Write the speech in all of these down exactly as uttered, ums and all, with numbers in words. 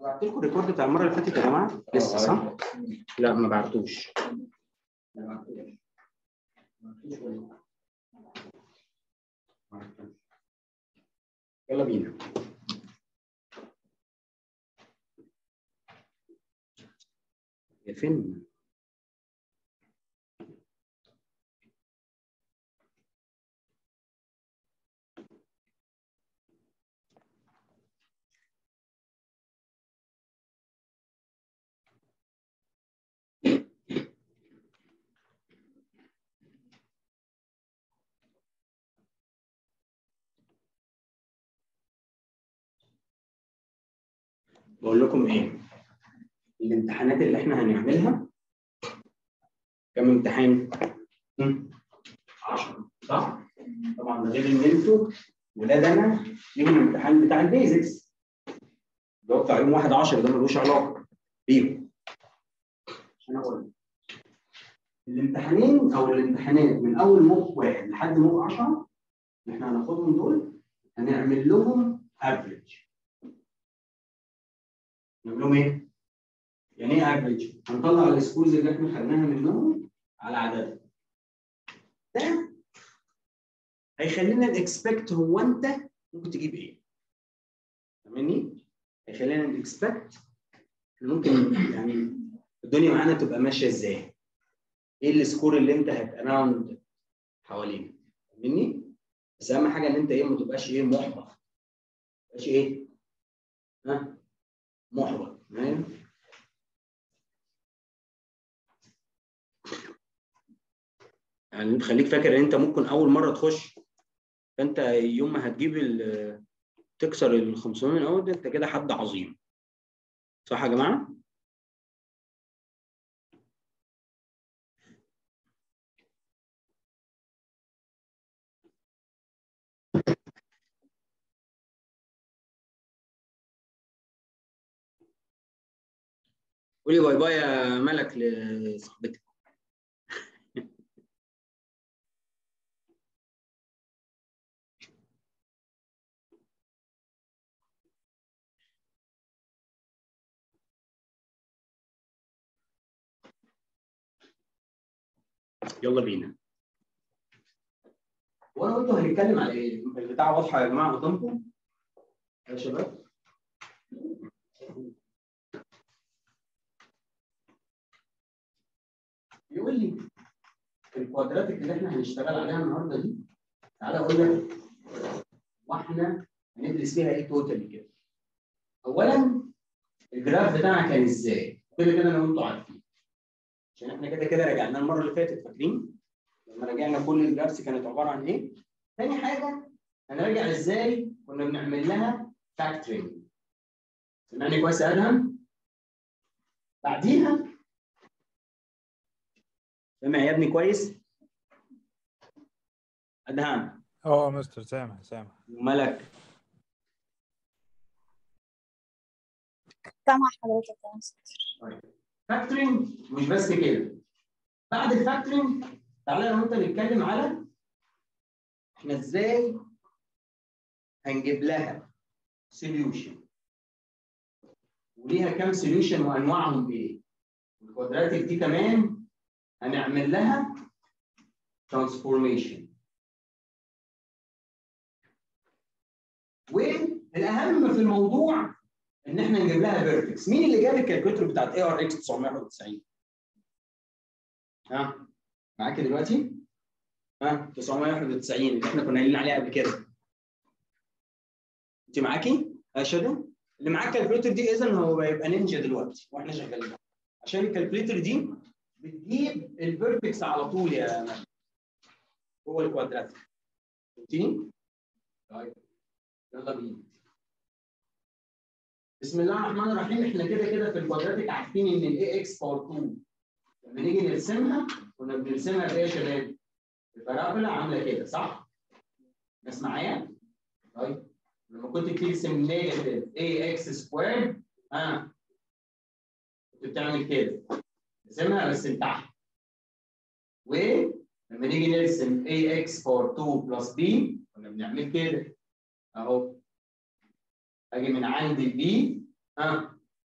بعت لكم الريكورد بتاع المره اللي فاتت يا جماعه لسه صح؟ لا ما بعتوش. ما بعتوش. يلا بينا. يا فين؟ بقول لكم ايه؟ الامتحانات اللي احنا هنعملها كم امتحان؟ عشرة صح؟ طبعا غير ان انتوا ولاد انا ليهم الامتحان بتاع البيزكس اللي هو بتاع يوم واحد عشرة ده ملوش علاقه بيهم. عشان اقول الامتحانين او الامتحانات من اول موك واحد لحد موك عشرة اللي احنا هناخدهم دول هنعمل لهم افريج. نعمل لهم ايه؟ يعني ايه افريج؟ هنطلع السكورز اللي احنا خدناها منهم على عددهم. ده هيخلينا نكسبكت هو انت ممكن تجيب ايه؟ فاهمني؟ هيخلينا نكسبكت ممكن يعني الدنيا معانا تبقى ماشيه ازاي؟ ايه السكور اللي انت هتراوند حواليه؟ فاهمني؟ بس اهم حاجه ان انت ايه ما تبقاش ايه محبط. ما تبقاش ايه؟ ها؟ محبط، فاهم؟ يعني خليك فاكر ان انت ممكن اول مره تخش فانت يوم ما هتجيب تكسر ال خمسمية من الاول ده انت كده حد عظيم. صح يا جماعه؟ قولي باي باي يا ملك لصاحبتك. يلا بينا. وانا وانتوا هنتكلم على ايه؟ البتاع واضحه يا جماعه قدامكم؟ يا شباب؟ يقول لي الكوادراتيك اللي احنا هنشتغل عليها النهارده دي تعالى اقول لك واحنا هندرس فيها ايه توتالي كده. اولا الجراف بتاعنا كان ازاي؟ كده كده انا وانتوا عارفين. عشان احنا كده كده راجعناه المره اللي فاتت فاكرين؟ لما راجعنا كل الجرافس كانت عباره عن ايه؟ تاني حاجه هنراجع ازاي كنا بنعمل لها فاكتورنج. سمعني كويس يا ادهم؟ بعديها سامع يا ابني كويس؟ ادهم اه مستر سامع سامع. وملك سامع حضرتك يا مستر. طيب فاكتورنج مش بس كده. بعد الفاكتورنج تعالى انا وانت نتكلم على احنا ازاي هنجيب لها سوليوشن وليها كام سوليوشن وانواعهم ايه. الكوادراتيك دي كمان هنعمل لها ترانسفورميشن. والاهم في الموضوع ان احنا نجيب لها فيرتكس. مين اللي جاب الكالكوليتر بتاعت اي ار اكس تسعمية وواحد وتسعين؟ ها معاكي دلوقتي؟ ها تسعمية وواحد وتسعين اللي احنا كنا قايلين عليها قبل كده. انت معاكي؟ يا شادو؟ اللي معاك الكالكوليتر دي اذا هو هيبقى نينجا دلوقتي واحنا شغالين. عشان الكالكوليتر دي بتجيب الفيرتكس على طول يا مان. هو الكوادراتيك. فهمتيني؟ طيب يلا بينا. بسم الله الرحمن الرحيم. احنا كده كده في الكوادراتيك عارفين ان الاي اكس باور اتنين لما نيجي نرسمها كنا بنرسمها بايه يا شباب؟ البارابولا عامله كده صح؟ ناس معايا؟ طيب لما كنت بترسم نيجاتيف اي اكس سكوير ها كنت بتعمل كده ترسمها بس لتحت. ولما نيجي نرسم اي اكس باور اتنين بلس بي كنا بنعمل كده اهو. اجي من عند البي ها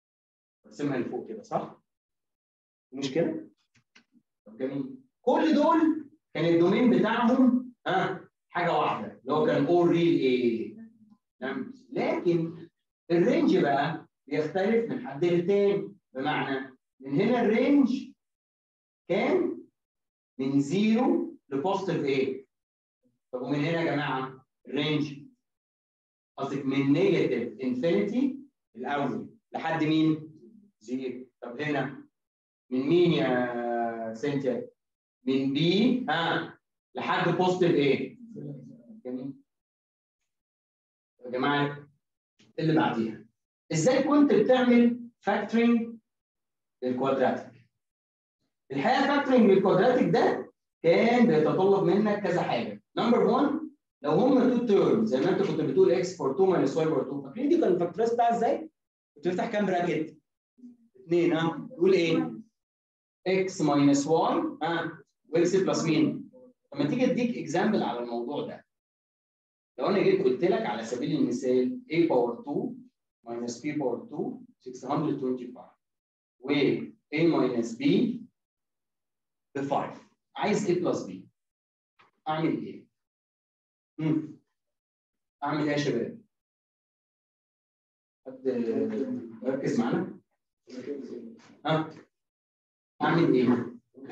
برسمها لفوق كده صح؟ مش كده؟ طب جميل. كل دول كان الدومين بتاعهم ها حاجه واحده اللي هو كان اول ريل ايه؟ لكن الرينج بقى بيختلف من حد للتاني، بمعنى من هنا الرينج كان من زيرو لبوزيتيف ايه؟ طب ومن هنا يا جماعه الرينج قصدك من نيجاتيف انفينيتي الاول لحد مين؟ زيرو. طب هنا من مين يا سنتيا؟ من بي ها لحد بوزيتيف ايه؟ جميل. يا جماعه اللي بعديها ازاي كنت بتعمل فاكتورنج للكوادراتيك؟ الحقيقه فاكتورنج للكوادراتيك ده كان بيتطلب منك كذا حاجه. نمبر واحد لو هم تو تيرم زي ما انت كنت بتقول اكس بار اتنين ماينس واي بار اتنين، فاكرين دي كان الفاكتورايز بتاعها ازاي؟ كنت بتفتح كام براكت؟ اثنين ها تقول ايه؟ اكس ماينس واي ها واكس بلس مين؟ لما تيجي اديك اكزامبل على الموضوع ده، لو انا جيت قلت لك على سبيل المثال a باور اتنين minus b باور اتنين ستمية وخمسة وعشرين و a minus b ب خمسة، عايز a بلس b اعمل ايه؟ امم اعمل ايه يا شباب؟ حد ركز معانا؟ ها؟ اعمل ايه؟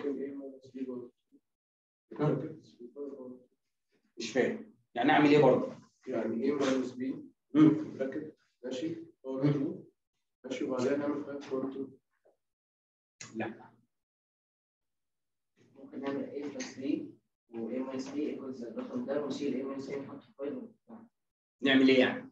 مش فاهم يعني اعمل ايه برضه؟ يعني a minus b براكت ماشي باور اتنين ماشي وبعدين نعمل خمسة باور اتنين. لا ممكن نعمل a plus b و a minus b equals الرقم ده ونشيل a minus a نحطه في فايل. نعمل ايه يعني؟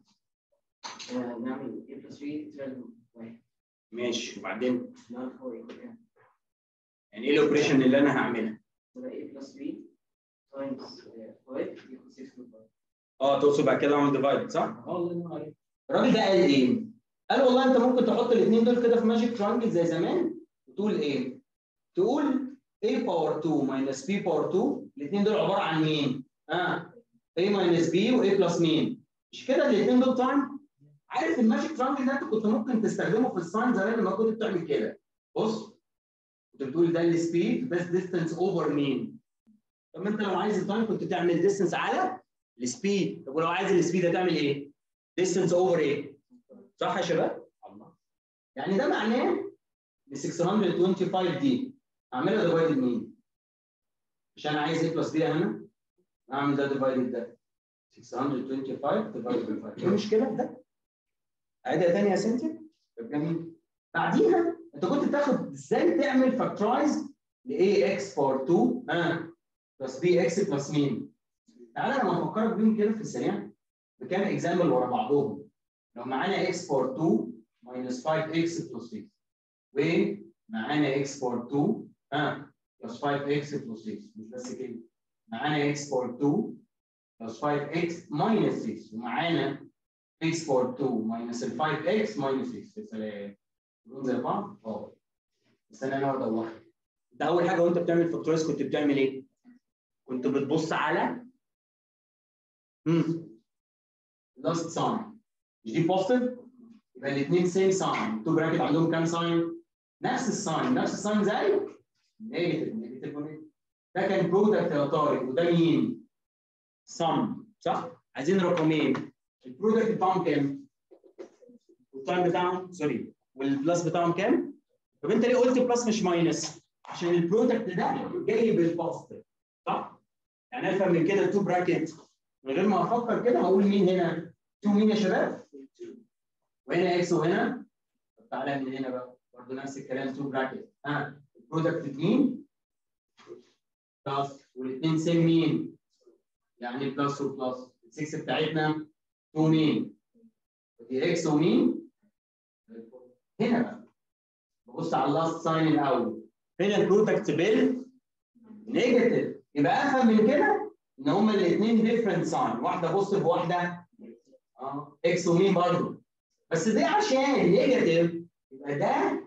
نعمل a plus b تساوي واحد. ماشي وبعدين؟ نعمل فور equal كام؟ يعني ايه الاوبريشن اللي انا هعملها؟ تبقى a plus b times خمسة equals ستة و خمسة. اه تقصد بعد كده اعمل ديفايد صح؟ اه الله ينور عليك. الراجل ده قال ايه؟ قال والله انت ممكن تحط الاثنين دول كده في ماجيك ترانجل زي زمان وتقول ايه؟ تقول a باور اتنين minus b باور اتنين الاثنين دول عباره عن مين؟ اه a minus b و a بلس مين؟ مش كده الاثنين دول تايم؟ عارف الماجيك ترانجل ده انت كنت ممكن تستخدمه في الساين زمان لما كنت بتعمل كده. بص كنت بتقول ده السبيد بس ديستانس اوفر مين؟ طب ما انت لو عايز التايم كنت تعمل ديستانس على السبيد. طب ولو عايز السبيد هتعمل ايه؟ ديستانس اوفر ايه؟ صح يا شباب؟ الله. يعني ده معناه ان ستمية وخمسة وعشرين دي اعملها ديفايد مين؟ مش انا عايز ايه بلس بي هنا؟ اعمل ده ديفايد ده ستمية وخمسة وعشرين ديفايد ب خمسة. ايه المشكله في ده؟ عيدها تاني يا سنتي. طب جميل. بعديها انت كنت بتاخد ازاي تعمل فاكترايز ل A x باور اتنين ها بلس B x بلس مين؟ تعالى انا هفكرك بيهم كده في السريع بكام اكزامبل ورا بعضهم. لو معانا x باور اتنين minus خمسة x بلس ستة ومعانا x باور اتنين ها بلس خمسة x بلس ستة، مش بس كده معانا x باور اتنين بلس خمسة x minus ستة ومعانا x باور اتنين minus ال خمسة x minus ستة. يا سلام دول زي بعض؟ اه بس انا انا ادور. انت اول حاجه وانت بتعمل فاكتورايز كنت بتعمل ايه؟ كنت بتبص على امم لاست ساين. مش دي بوزيتيف؟ يبقى الاثنين سيم ساين. تو براكت عندهم كام ساين؟ نفس الساين، نفس الساين زي نيجاتيف نيجاتيف ونيجاتيف. ده كان برودكت يا طارق وده مين؟ سم صح؟ عايزين رقمين. البرودكت بتاعهم كام؟ والتايم بتاعهم سوري والبلس بتاعهم كام؟ طب انت ليه قلت بلس مش ماينس؟ عشان البرودكت ده جاي بالبوزيتيف صح؟ يعني افهم من كده تو براكت من غير ما افكر كده هقول مين هنا؟ تو مين يا شباب؟ وهنا اكس وهنا طب تعالى من هنا بقى برضه نفس الكلام تو براكت ها البرودكت مين؟ بلس والاثنين سيم مين؟ يعني بلس وبلس ال6 بتاعتنا تو مين؟ دي اكس ومين؟ هنا بقى ببص على اللاست ساين الاول هنا البرودكت بال نيجاتيف يبقى افهم من كده ان هما الاثنين ديفرنت ساين واحده بوزيتيف وواحده اه اكس ومين برضه بس دي عشان نيجاتيف يبقى ده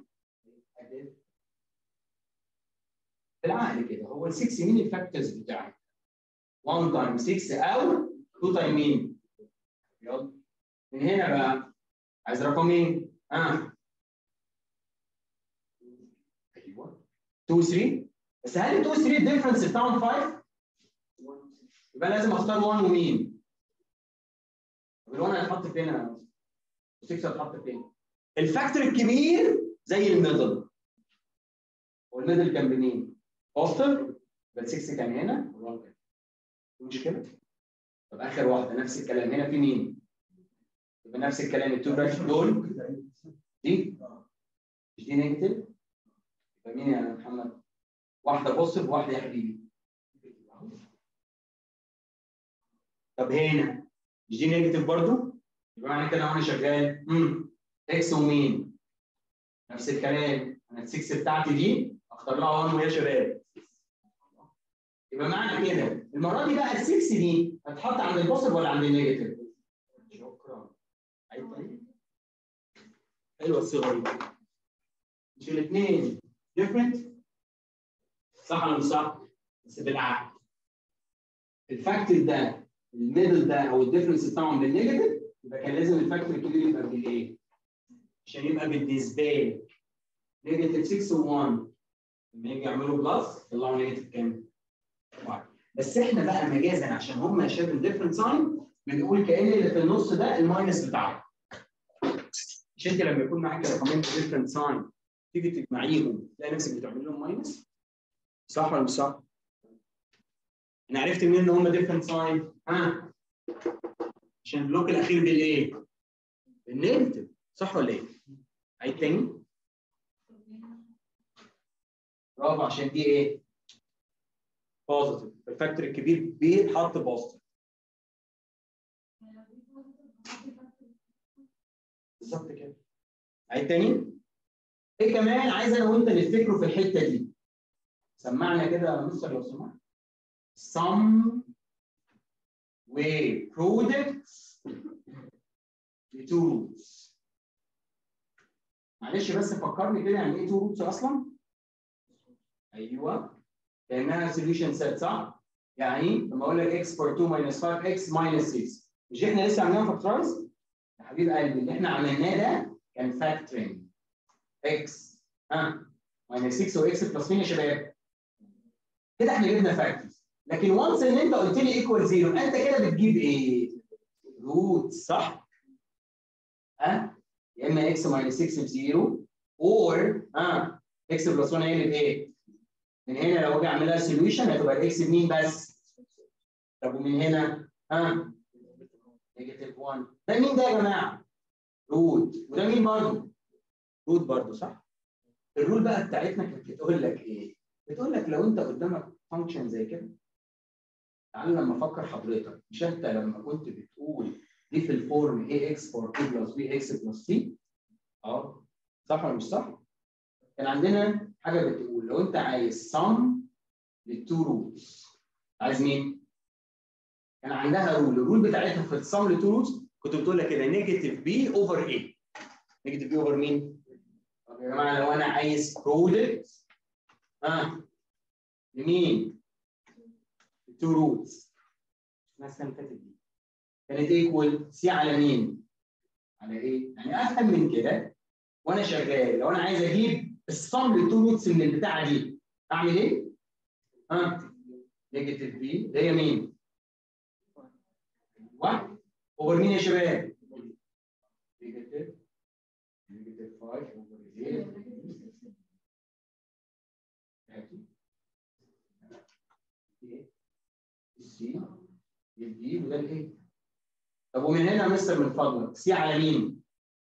بالعقل كده هو ال ستة مين الفاكتورز بتاعي؟ واحد تايم ستة او اتنين تايم مين؟ يلا من هنا بقى عايز رقم مين؟ اه اتنين تلاتة. بس هل ال اتنين تلاتة الديفرنس بتاعهم خمسة؟ يبقى لازم اختار واحد ومين؟ طب ال واحد هيتحط فين يا ستة؟ هيتحط فين؟ الفاكتور الكبير زي الميدل. والميدل كان منين؟ بوستر. يبقى ستة كان هنا وال كان. مشكله؟ طب اخر واحده نفس الكلام، هنا في مين؟ يبقى نفس الكلام التو براكت دول دي مش دي نيجاتيف؟ يبقى مين يا محمد؟ واحده بوستر وواحده يا حبيبي. طب هنا مش دي نيجاتيف برضه؟ يبقى معنى كده وانا شغال امم اكس ومين؟ نفس الكلام، انا ال ستة بتاعتي دي اختار لها واحد ويا شباب. يبقى معنى كده المره دي بقى ال ستة دي هتتحط عند البوزيتيف ولا عند النيجاتيف؟ شكرا. عيد تاني. حلوه الصيغه دي. مش الاثنين ديفرنت؟ صح ولا مش صح؟ بس بالعقل. الفاكتور ده الميدل ده او الديفرنس بتاعهم بالنيجاتيف، يبقى كان لازم الفاكتور الكبير يبقى بالايه؟ عشان يبقى بالنسبه لي نيجاتيف ستة و1 لما يجي يعملوا بلس يطلعوا نيجاتيف كام؟ واحد. بس احنا بقى مجازا عشان هم شافوا ديفرنت ساين بنقول كأن اللي في النص ده الماينس بتاعهم. مش انت لما يكون معاك رقمين ديفرنت ساين تيجي تجمعيهم تلاقي نفسك بتعمل لهم ماينس؟ صح ولا مش صح؟ انا عرفت منين ان هم ديفرنت ساين؟ ها؟ عشان البلوك الاخير بالايه؟ بالنيجاتيف، صح ولا ايه؟ عيد تاني. برافو، عشان دي ايه؟ بوزيتيف، الفاكتور الكبير بيتحط بوزيتيف. بالظبط كده. عيد تاني. ايه كمان عايز انا وانت نفتكره في الحته دي؟ سمعنا كده يا مستر لو سمحت. sum with products ل two roots. معلش بس فكرني كده يعني ايه two roots اصلا؟ ايوه كانها solution set صح؟ يعني لما اقول لك x for two minus five x minus six، مش احنا لسه عاملينها فاكتورايز؟ يا حبيب قلبي اللي احنا عملناه ده كان فاكتورنج x ها minus ستة و x بلس مين يا شباب؟ كده احنا جبنا فاكتورز، لكن وانس ان انت قلت لي ايكوال زيرو انت كده بتجيب ايه؟ روت صح؟ ها؟ يا اما x minus ستة بزيرو اور ها x بلس واحد هي اللي بايه؟ من هنا لو اجي اعملها سوليوشن هتبقى الاكس بمين بس؟ طب ومن هنا ها؟ نيجاتيف واحد. ده مين ده يا جماعه؟ روت. وده مين برضه؟ روت برضه صح؟ الرول بقى بتاعتنا كانت بتقول لك ايه؟ بتقول لك لو انت قدامك فانكشن زي كده، تعال لما افكر حضرتك، مش انت لما كنت بتقول دي في الفورم اي اكس فور اي بلس بي اكس بلس سي؟ اه صح ولا مش صح؟ كان عندنا حاجه بتقول لو انت عايز سم للتو روتس، عايز مين؟ كان عندها رول، الرول بتاعتها في السم للتو روتس كنت بتقول لك كده نيجاتيف بي اوفر اي. نيجاتيف بي اوفر مين؟ طب يا جماعه لو انا عايز برودكت ها لمين؟ التو روتس. مثلا فاتت دي كانت ايكوال سي على مين؟ على ايه؟ يعني افهم من كده وانا شغال لو انا عايز اجيب الصم للتو روتس من البتاعه دي اعمل ايه؟ ها؟ نيجاتيف بي اللي هي مين؟ واحد اوفر مين يا شباب؟ نيجاتيف نيجاتيف خمسة اوفر ايه؟ السي الدي وده الايه؟ طب ومن هنا يا مستر من فضلك سي على مين؟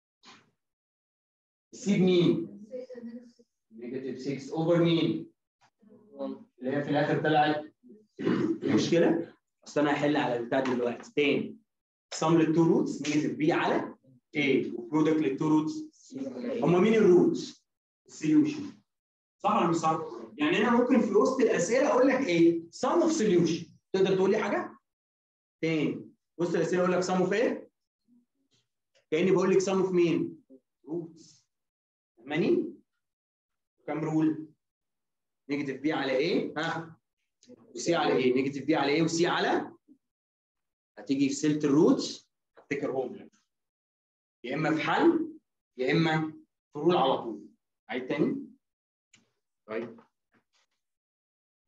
السي بمين؟ نيجاتيف ستة اوفر مين؟ اللي هي في الاخر طلعت ايه مشكله؟ اصل انا هحل على البتاع دلوقتي تاني. سم للتو روتس نيجاتيف بي على ايه؟ وبرودكت للتو روتس هم مين الروتس؟ السوليوشن. صح ولا مش صح؟ يعني انا ممكن في وسط الاسئله اقول لك ايه؟ سم اوف سوليوشن. تقدر تقول لي حاجه؟ تاني وسط الاسئله اقول لك سم اوف ايه؟ كاني بقول لك سم اوف مين؟ روتس. فاهماني؟ كام رول؟ نيجاتيف بي على ايه؟ ها؟ وسي على ايه؟ نيجاتيف بي على ايه وسي على؟ هتيجي في سلة الروتس هفتكرهم لك. يا اما في حل يا اما في رول على طول. عيد تاني؟ طيب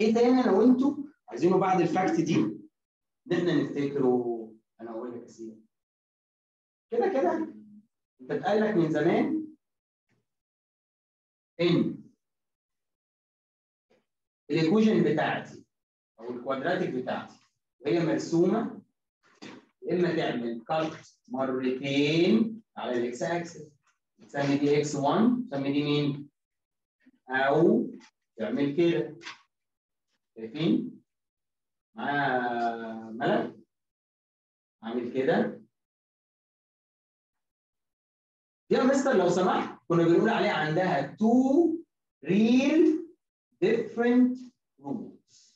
ايه تاني انا وانتوا عايزينه بعد الفاكت دي ان احنا نفتكره؟ انا اقول لك يا سيدي كده كده انت اتقال لك من زمان ان الايكويشن بتاعتي او الكوادراتيك بتاعتي وهي مرسومه، يا اما تعمل كات مرتين على الاكس اكسس تسمي دي اكس واحد تسمي دي مين؟ او تعمل كده. شايفين؟ معايا ملك؟ عامل كده. دي يا مستر لو سمحت كنا بنقول عليها عندها two real different roots.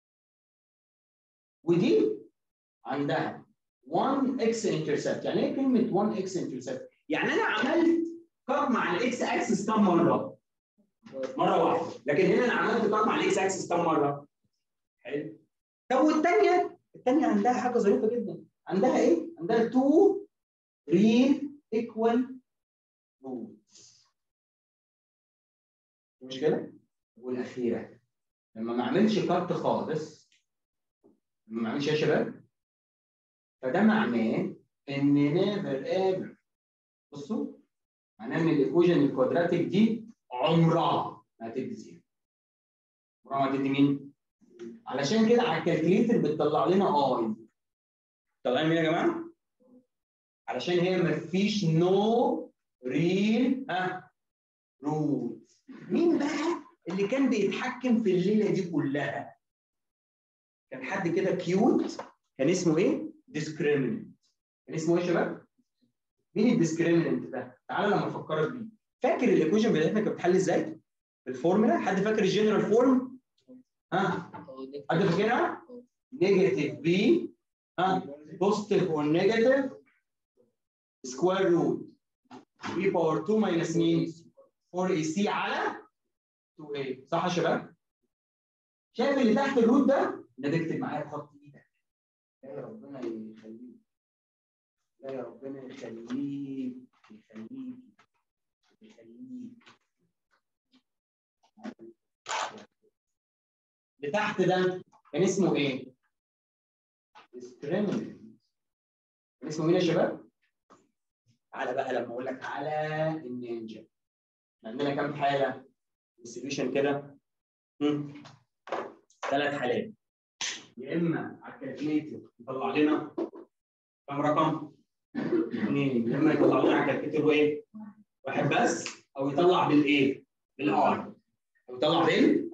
ودي عندها one x intercept. يعني ايه كلمة one x intercept؟ يعني أنا عملت كات مع الاكس اكسس كم مرة؟ مرة واحدة، لكن هنا أنا عملت كات مع الاكس اكسس كم مرة؟ حلو. طب والثانية؟ الثانية عندها حاجة ظريفة جدا، عندها إيه؟ عندها two real equal roots. مشكلة؟ والأخيرة لما ما أعملش كات خالص، لما ما أعملش يا شباب، فده معناه إن نيفر ايفر، بصوا، معناه إن الإيكويشن الكوادراتيك دي عمرها ما هتدي زيرو. عمرها ما هتدي مين؟ علشان كده على الكالكليتر بتطلع لنا اي. طلع لنا مين يا جماعة؟ علشان هي ما فيش نو ريل ها روت. مين بقى اللي كان بيتحكم في الليلة دي كلها؟ كان حد كده كيوت، كان اسمه ايه؟ ديسكريمنت. كان اسمه ايه يا شباب؟ مين الديسكريمنت ده؟ تعالى لما افكرك بيه. فاكر الايكويشن بتاعتنا كانت بتتحل ازاي؟ بالفورمولا. حد فاكر الجنرال فورم؟ ها؟ حد فاكرها؟ نيجاتيف بي ها بوزيتيف اور نيجاتيف سكوير روت بي باور اتنين ماينس مين؟ فور اي سي على اتنين اي. صح يا شباب؟ شايف اللي تحت الروت ده؟ ده بيكتب معايا بخط ايدك. لا يا ربنا يخليك. لا يا ربنا يخليك يخليك يخليك. اللي تحت ده كان اسمه ايه؟ discriminant. كان اسمه مين يا شباب؟ تعالى بقى لما اقول لك على النينجا. عندنا كام حاله؟ السوليوشن كده ثلاث حالات. يا اما على الكالكليتر يطلع لنا كام رقم؟ اثنين. يا اما يطلع لنا على الكالكليتر ايه؟ واحد بس، او يطلع بالايه؟ بالار. او يطلع بال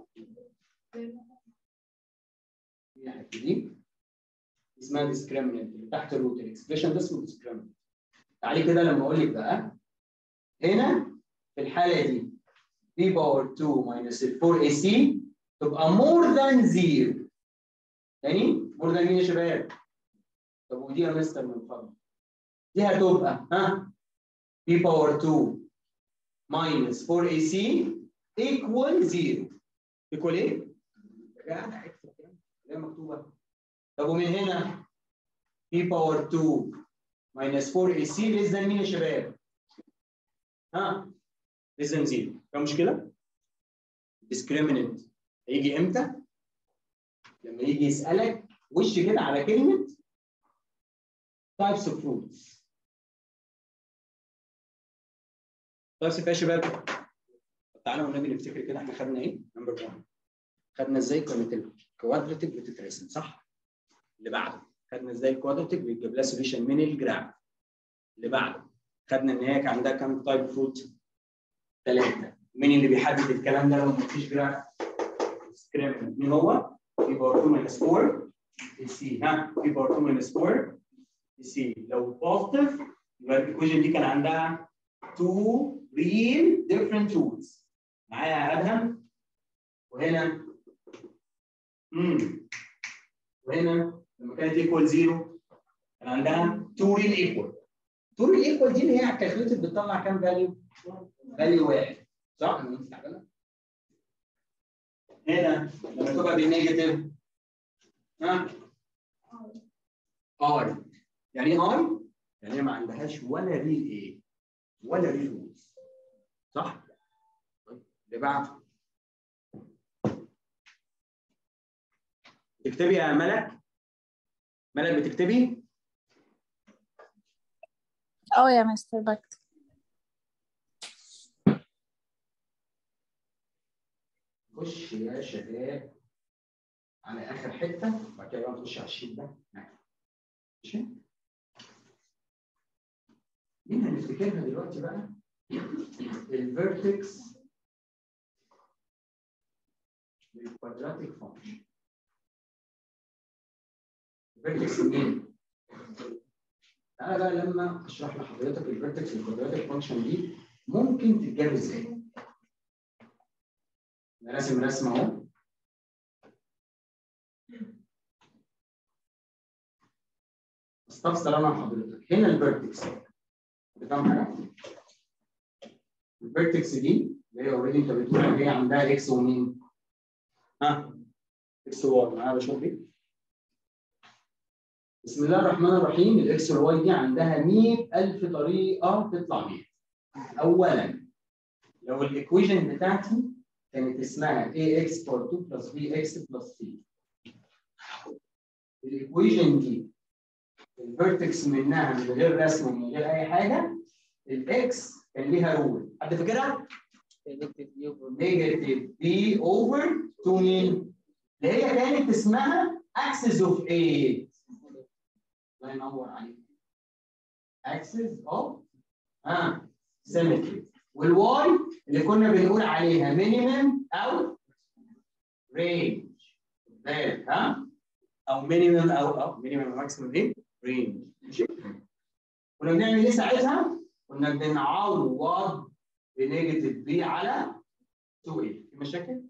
دي اسمها ديسكريمنت اللي تحت الروت. الاكسبريشن ده اسمه ديسكريمنت. تعالي كده لما اقول لك بقى هنا في الحاله دي b باور اتنين ماينس فور اي سي تبقى more than zero. تاني more than مين يا شباب؟ طب ودي يا مستر من فضلك دي هتبقى ها b باور اتنين ماينس فور اي سي equal zero. equal ايه؟ يا جدع اكتب كده زي ما مكتوبه. طب ومن هنا b باور اتنين ماينس فور اي سي less than مين يا شباب؟ ها؟ less than zero. فيها مشكله؟ discriminant هيجي امتى؟ لما يجي يسألك وش كده على كلمة types of fruits. types يا شباب. تعالوا والنبي نفتكر كده احنا خدنا ايه؟ نمبر واحد. خدنا ازاي كانت الكوادراتيك بتترسم صح؟ اللي بعده خدنا ازاي الكوادراتيك بيتجيب لها سوليوشن من الجراف. اللي بعده خدنا ان هي كان عندها كام تايب فروت؟ ثلاثة. مين اللي بيحدد الكلام ده لو مفيش جراف؟ discriminant. مين هو؟ في باور اتنين ماينس فور سي. ها في باور اتنين ماينس فور سي. لو بوزيتيف يبقى الايكويشن دي كان عندها two real different roots. معايا ادهم؟ وهنا امم وهنا لما كانت ايكوال زيرو كان عندها two real equal. two real equal دي اللي هي على الكالكوليتر بتطلع كام فاليو؟ فاليو واحد. صح؟ هنا لما تبقى بالنيجاتيف ها اي. يعني ايه اي؟ يعني هي ما عندهاش ولا ريل ايه؟ ولا ريل روتس. صح؟ طيب اللي بعده تكتبي يا ملك؟ ملك بتكتبي؟ اه يا مستر بكتب. خش يا شباب على اخر حته وبعد كده بقى نخش على الشيت ده. ماشي؟ مين هنفتكرها دلوقتي بقى؟ الفيرتكس للكوادراتيك فانكشن. الفيرتكس مين؟ تعالى بقى لما اشرح لحضرتك الفيرتكس للكوادراتيك فانكشن دي ممكن تتجاب ازاي؟ انا راسم رسمه اهو. استفسر انا لحضرتك هنا الفيرتكس. فاهم حاجه؟ الفيرتكس دي اللي هي اوريدي انت بتقول ان هي عندها اكس ومين؟ ها؟ اكس وواي. معايا بشوف دي؟ بسم الله الرحمن الرحيم. الاكس والواي دي عندها مية ألف طريقه تطلع بيها. اولا لو الايكويشن بتاعتي كانت اسمها اي اكس باور اتنين بلس بي اكس بلس سي. الايكويشن دي الفيرتكس منها من غير رسم ومن غير اي حاجه الاكس كان ليها رول. حد فاكرها؟ نيجاتيف بي اوفر تو مين؟ اللي هي كانت اسمها اكسس اوف ايه؟ الله ينور عليك. اكسس اوف ها سيمتري. والواي اللي كنا بنقول عليها مينيمم او رينج. بالك ها؟ او مينيمم او او مينيمم ماكسيمم ايه؟ رينج. ماشي؟ كنا بنعمل ايه ساعتها؟ كنا بنعوض بنيجاتيف بي على اتنين ايه. في مشاكل؟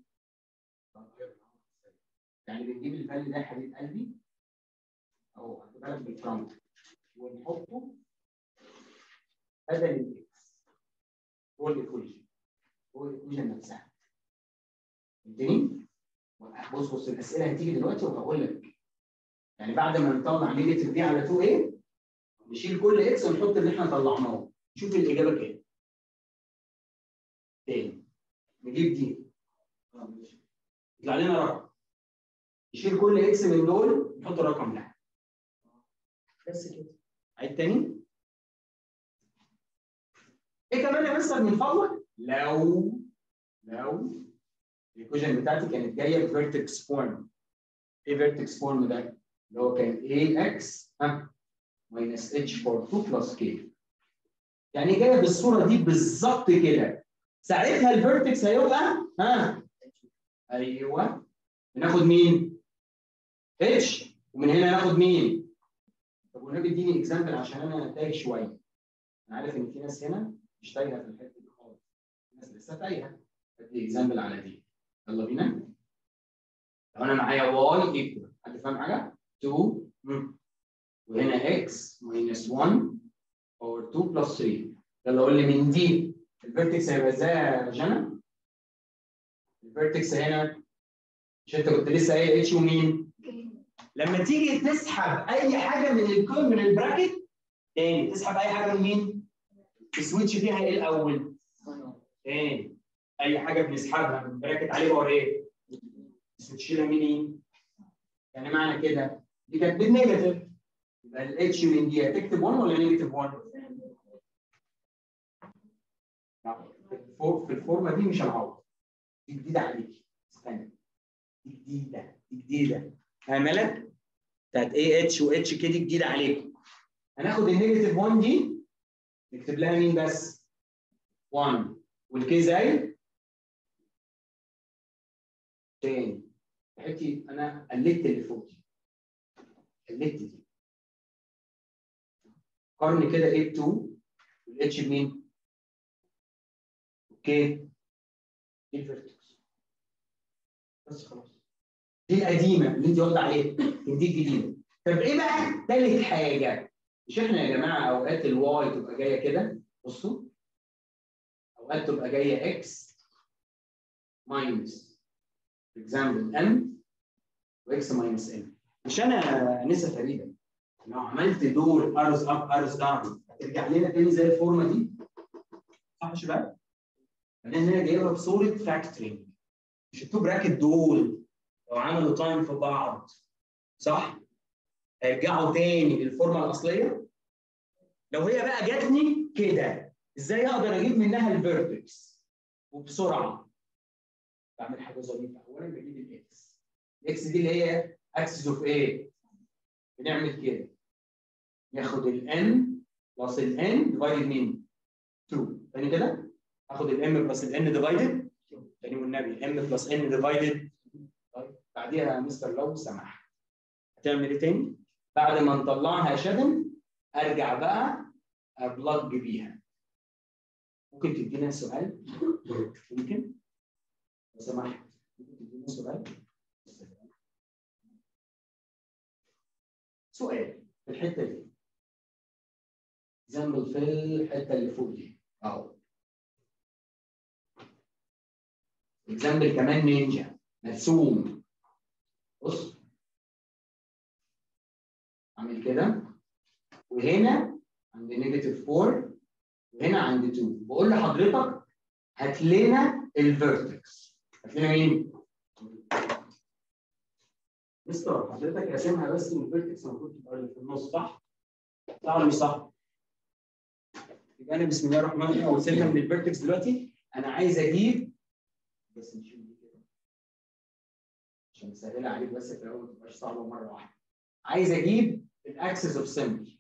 يعني بنجيب الفاليو ده يا حبيب قلبي اهو خد بالك بالفرونت ونحطه بدل الاكس هو الايكويشن هو الايكويشن نفسها. فهمتني؟ بص بص الاسئله هتيجي دلوقتي وهقول لك يعني بعد ما نطلع نيجاتيف بي على اتنين ايه نشيل كل اكس ونحط اللي احنا طلعناه نشوف الاجابه كام. تاني نجيب دي يطلع لنا رقم نشيل كل اكس من دول نحط الرقم ده بس كده. عيد تاني. ايه كمان يا مستر من فضلك؟ لو لو الايكويشن بتاعتي كانت جايه بفيرتكس فورم. ايه فيرتكس فورم ده؟ اللي هو كان ايه اكس ها ماينس اتش باور اتنين بلس كي. يعني جايه بالصوره دي بالظبط كده. ساعتها الفيرتكس هيبقى ها ايوه بناخد مين؟ اتش. ومن هنا ناخد مين؟ طب والنبي اديني اكزامبل عشان انا تايه شويه. انا عارف ان في ناس هنا مش تايهه في الحته دي خالص. في ناس لسه تايهه. ادي اكزامبل على دي. يلا بينا. لو انا معايا واي ايكوال حد فاهم حاجه؟ اتنين وهنا اكس ماينس واحد باور اتنين بلس تلاتة. يلا قول لي من دي الفيرتكس هيبقى ازاي يا جنى؟ الفيرتكس هنا مش انت كنت لسه قايل اتش ومين؟ لما تيجي تسحب اي حاجه من الكود من البراكت تاني تسحب اي حاجه من مين؟ السويتش فيها ايه الاول؟ تاني اي حاجه بنسحبها من براكت عليه باور ايه؟ بتشيلها منين؟ يعني معنى كده دي كانت بالنيجاتيف يبقى الاتش من دي هتكتب واحد ولا نيجاتيف واحد؟ في الفورمه دي مش هنعوض. دي جديده عليكي. استنى. دي جديده دي جديده. هعملك بتاعت ايه اتش واتش كده جديده عليكم. هناخد النيجاتيف واحد دي نكتب لها مين بس؟ واحد والكي زي تاني. حتي انا قلدت اللي فوق دي. قلدت دي. قارن كده ايه ب اتنين والاتش بمين؟ اوكي. دي الفيرتكس. بس خلاص. دي القديمه اللي انت واخده عليها دي الجديده. طب ايه بقى ثالث حاجه؟ مش احنا يا جماعه اوقات الواي تبقى جايه كده بصوا اوقات تبقى جايه اكس ماينس اكزامبل ام واكس ماينس ام. مش انا انسه فريده لو عملت دول ارز اب ارز داون هترجع لنا تاني زي الفورمه دي صح يا شباب؟ انا هنا جايبها بصوره فاكتورينج مش التو براكت دول لو عملوا تايم في بعض صح؟ هيرجعوا تاني للفورمه الاصليه. لو هي بقى جاتني كده ازاي اقدر اجيب منها الفيرتكس وبسرعه؟ بعمل حاجه ظريفه. اولا بجيب الاكس. الاكس دي اللي هي اكسس اوف ايه؟ بنعمل كده ياخد الان بلس الان ديفايدد مين؟ اتنين. تاني كده اخد الام بلس الان ديفايدد تاني والنبي ام بلس ان ديفايدد. طيب بعديها يا مستر لو سمحت هتعمل ايه تاني؟ بعد ما نطلعها يا شادن ارجع بقى ابلج بيها. ممكن تدينا سؤال؟ ممكن؟ لو سمحت ممكن تدينا سؤال؟ سؤال في الحته دي. زمل في الحته اللي فوق دي اهو. اكزامبل كمان نينجا مرسوم. بص اعمل كده وهنا عند نيجاتيف أربعة وهنا عند اتنين. بقول لحضرتك هات لنا الفيرتكس. هات لنا مين؟ مستر حضرتك راسمها بس الفيرتكس المفروض تبقى اللي في النص صح؟ صح ولا مش صح؟ يبقى انا بسم الله الرحمن الرحيم وصلنا من الفيرتكس دلوقتي انا عايز اجيب بس نشيل دي كده عشان اسهلها عليك بس في الاول ما تبقاش صعبه مره واحده. عايز اجيب الاكسس اوف سيمبل.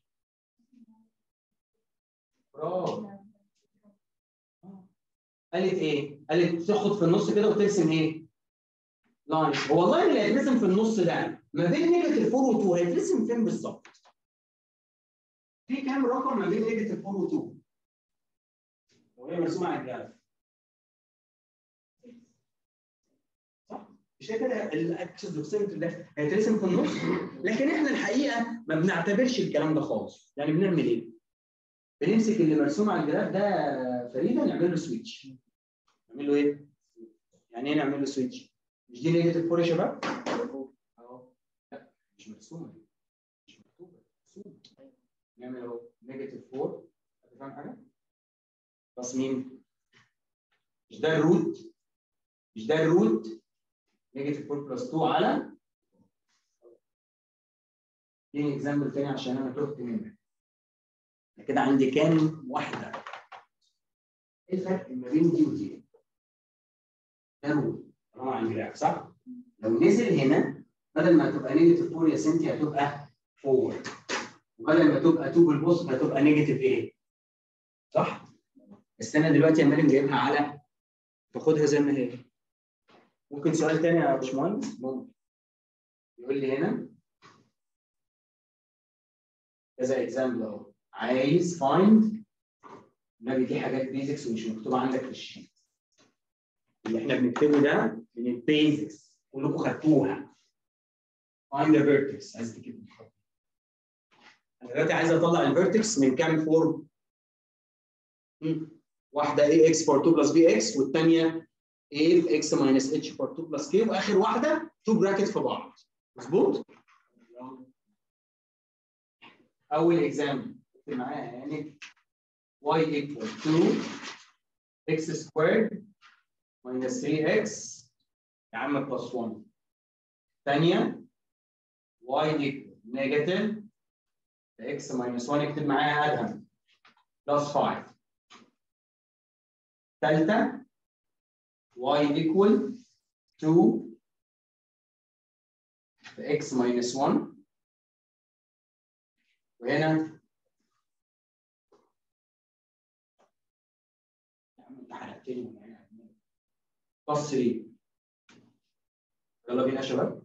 برافو. قالت ايه؟ قالت تاخد في النص كده وترسم ايه؟ لاين. هو اللاين اللي هيترسم في النص ده ما بين نيجاتيف أربعة و اتنين هيترسم فين بالظبط؟ في كام رقم ما بين نيجاتيف أربعة و اتنين؟ وهي مرسومه على الجراف. صح؟ مش كده الاكسس اوف سيمتري ده هيترسم في النص؟ لكن احنا الحقيقه ما بنعتبرش الكلام ده خالص. يعني بنعمل ايه؟ بنمسك اللي مرسوم على الجراف ده فريده نعمل له سويتش. نعمل له ايه؟ يعني ايه نعمل له سويتش؟ مش دي نيجاتيف أربعة يا شباب؟ اهو. لا مش مرسومه دي. مش مكتوبه مرسومه. نعمل اهو نيجاتيف أربعة. فاهم حاجه؟ بلس مين؟ مش ده الروت؟ مش ده الروت؟ نيجاتيف أربعة بلس اتنين على اديني اكزامبل تاني عشان انا تهت منك. كده عندي كام واحده؟ ايه الفرق ما بين دي ودي؟ ده روت طالما على الجراف صح؟ لو نزل هنا بدل ما تبقى نيجاتيف أربعة يا سنتي هتبقى أربعة. وبدل ما تبقى اتنين بالبوست هتبقى نيجاتيف ايه؟ صح؟ بس انا دلوقتي عمال جايبها على باخدها زي ما هي. ممكن سؤال تاني يا باشمهندس؟ ممكن. يقول لي هنا كذا اكزامبل اهو. عايز فايند النبي دي حاجات بيزكس ومش مكتوبه عندك في الشيت. اللي احنا بنكتبه ده من البيزكس كلكم خدتوها. فايند ذا فيرتكس عايز تكتب. انا دلوقتي عايز اطلع الفيرتكس من كام فورم؟ واحده اي اكس بار اتنين بلس بي اكس والثانيه a في x minus h بار اتنين بلس k واخر واحده اتنين براكت في بعض. مظبوط؟ اول اكزامبل اكتب معايا يعني y equal to x squared minus three x يا عم بلس واحد. ثانيه y equal negative x minus واحد اكتب معايا ادهم بلس خمسة. ثالثه y equal to x minus واحد وهنا يا عم انت حرقتني بلس تلاتة. يلا بينا يا شباب.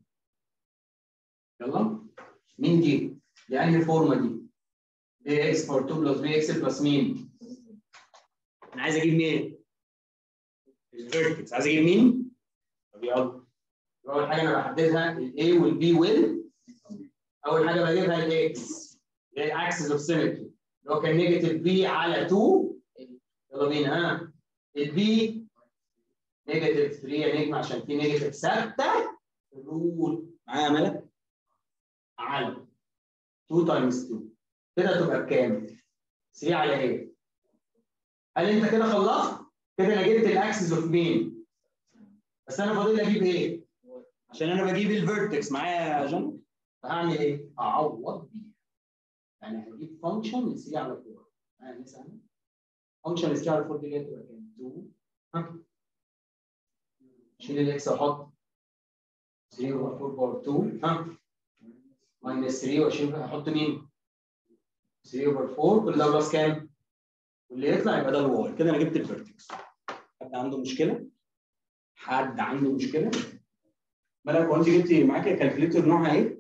يلا مين دي؟ دي انهي فورمه دي؟ ax بار اتنين بلس bx بلس مين؟ انا عايز اجيب مين؟ الفيرتكس. عايز اجيب مين؟ طب يلا. اول حاجه انا بحددها الاي والبي وال. اول حاجه بجيبها الاكس اللي هي الاكسس اوف سيمتري اللي هو كان نيجاتيف بي على اتنين. يلا بينا. ها البي نيجاتيف تلاتة يا نجم عشان في نيجاتيف ثابته الرول معايا ملك على اتنين تايمز اتنين كده تبقى بكام؟ تلاتة على ايه؟ هل انت كده خلصت؟ كده انا جبت الاكسس اوف مين؟ بس انا فاضل لي اجيب ايه؟ عشان انا بجيب الفيرتكس معايا يا جن، فهعمل ايه؟ اعوض بيها. يعني هجيب فانكشن لسي على أربعة. يعني مثلا فانكشن لسي على أربعة دي جايه تبقى كام؟ اتنين. ها؟ شيل الاكس واحط ثلاثة اوفر أربعة باور اتنين. ها؟ ماينس ثلاثة واشيل هحط مين؟ ثلاثة اوفر أربعة. كل ده بلس كام؟ واللي يطلع يبقى ده الواي. كده انا جبت الفيرتكس. حد عنده مشكله؟ حد عنده مشكله؟ مالك وانت جبتي معاكي الكالكوليتر نوعها ايه؟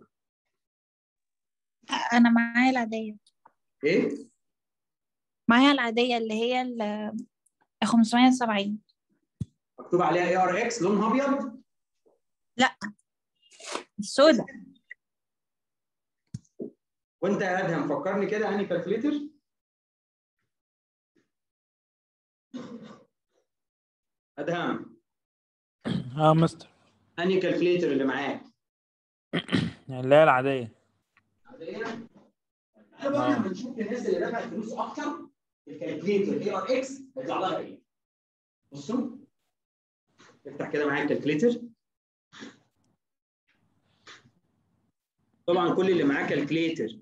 انا معايا العاديه. ايه؟ معايا العاديه اللي هي ال خمسمية وسبعين. مكتوب عليها اي ار اكس لونها ابيض؟ لا، السوداء. وانت يا ادهم فكرني كده انهي كالكوليتر؟ ادهم اه مستر. انهي كالكوليتر اللي معاك؟ اللي هي العادية. عادية؟ احنا بقى لما نشوف الناس اللي دفعت فلوس اكتر الكالكوليتر اي ار اكس هيطلع لها ايه؟ بصوا افتح كده معايا الكالكوليتر. طبعا كل اللي معاه كالكوليتر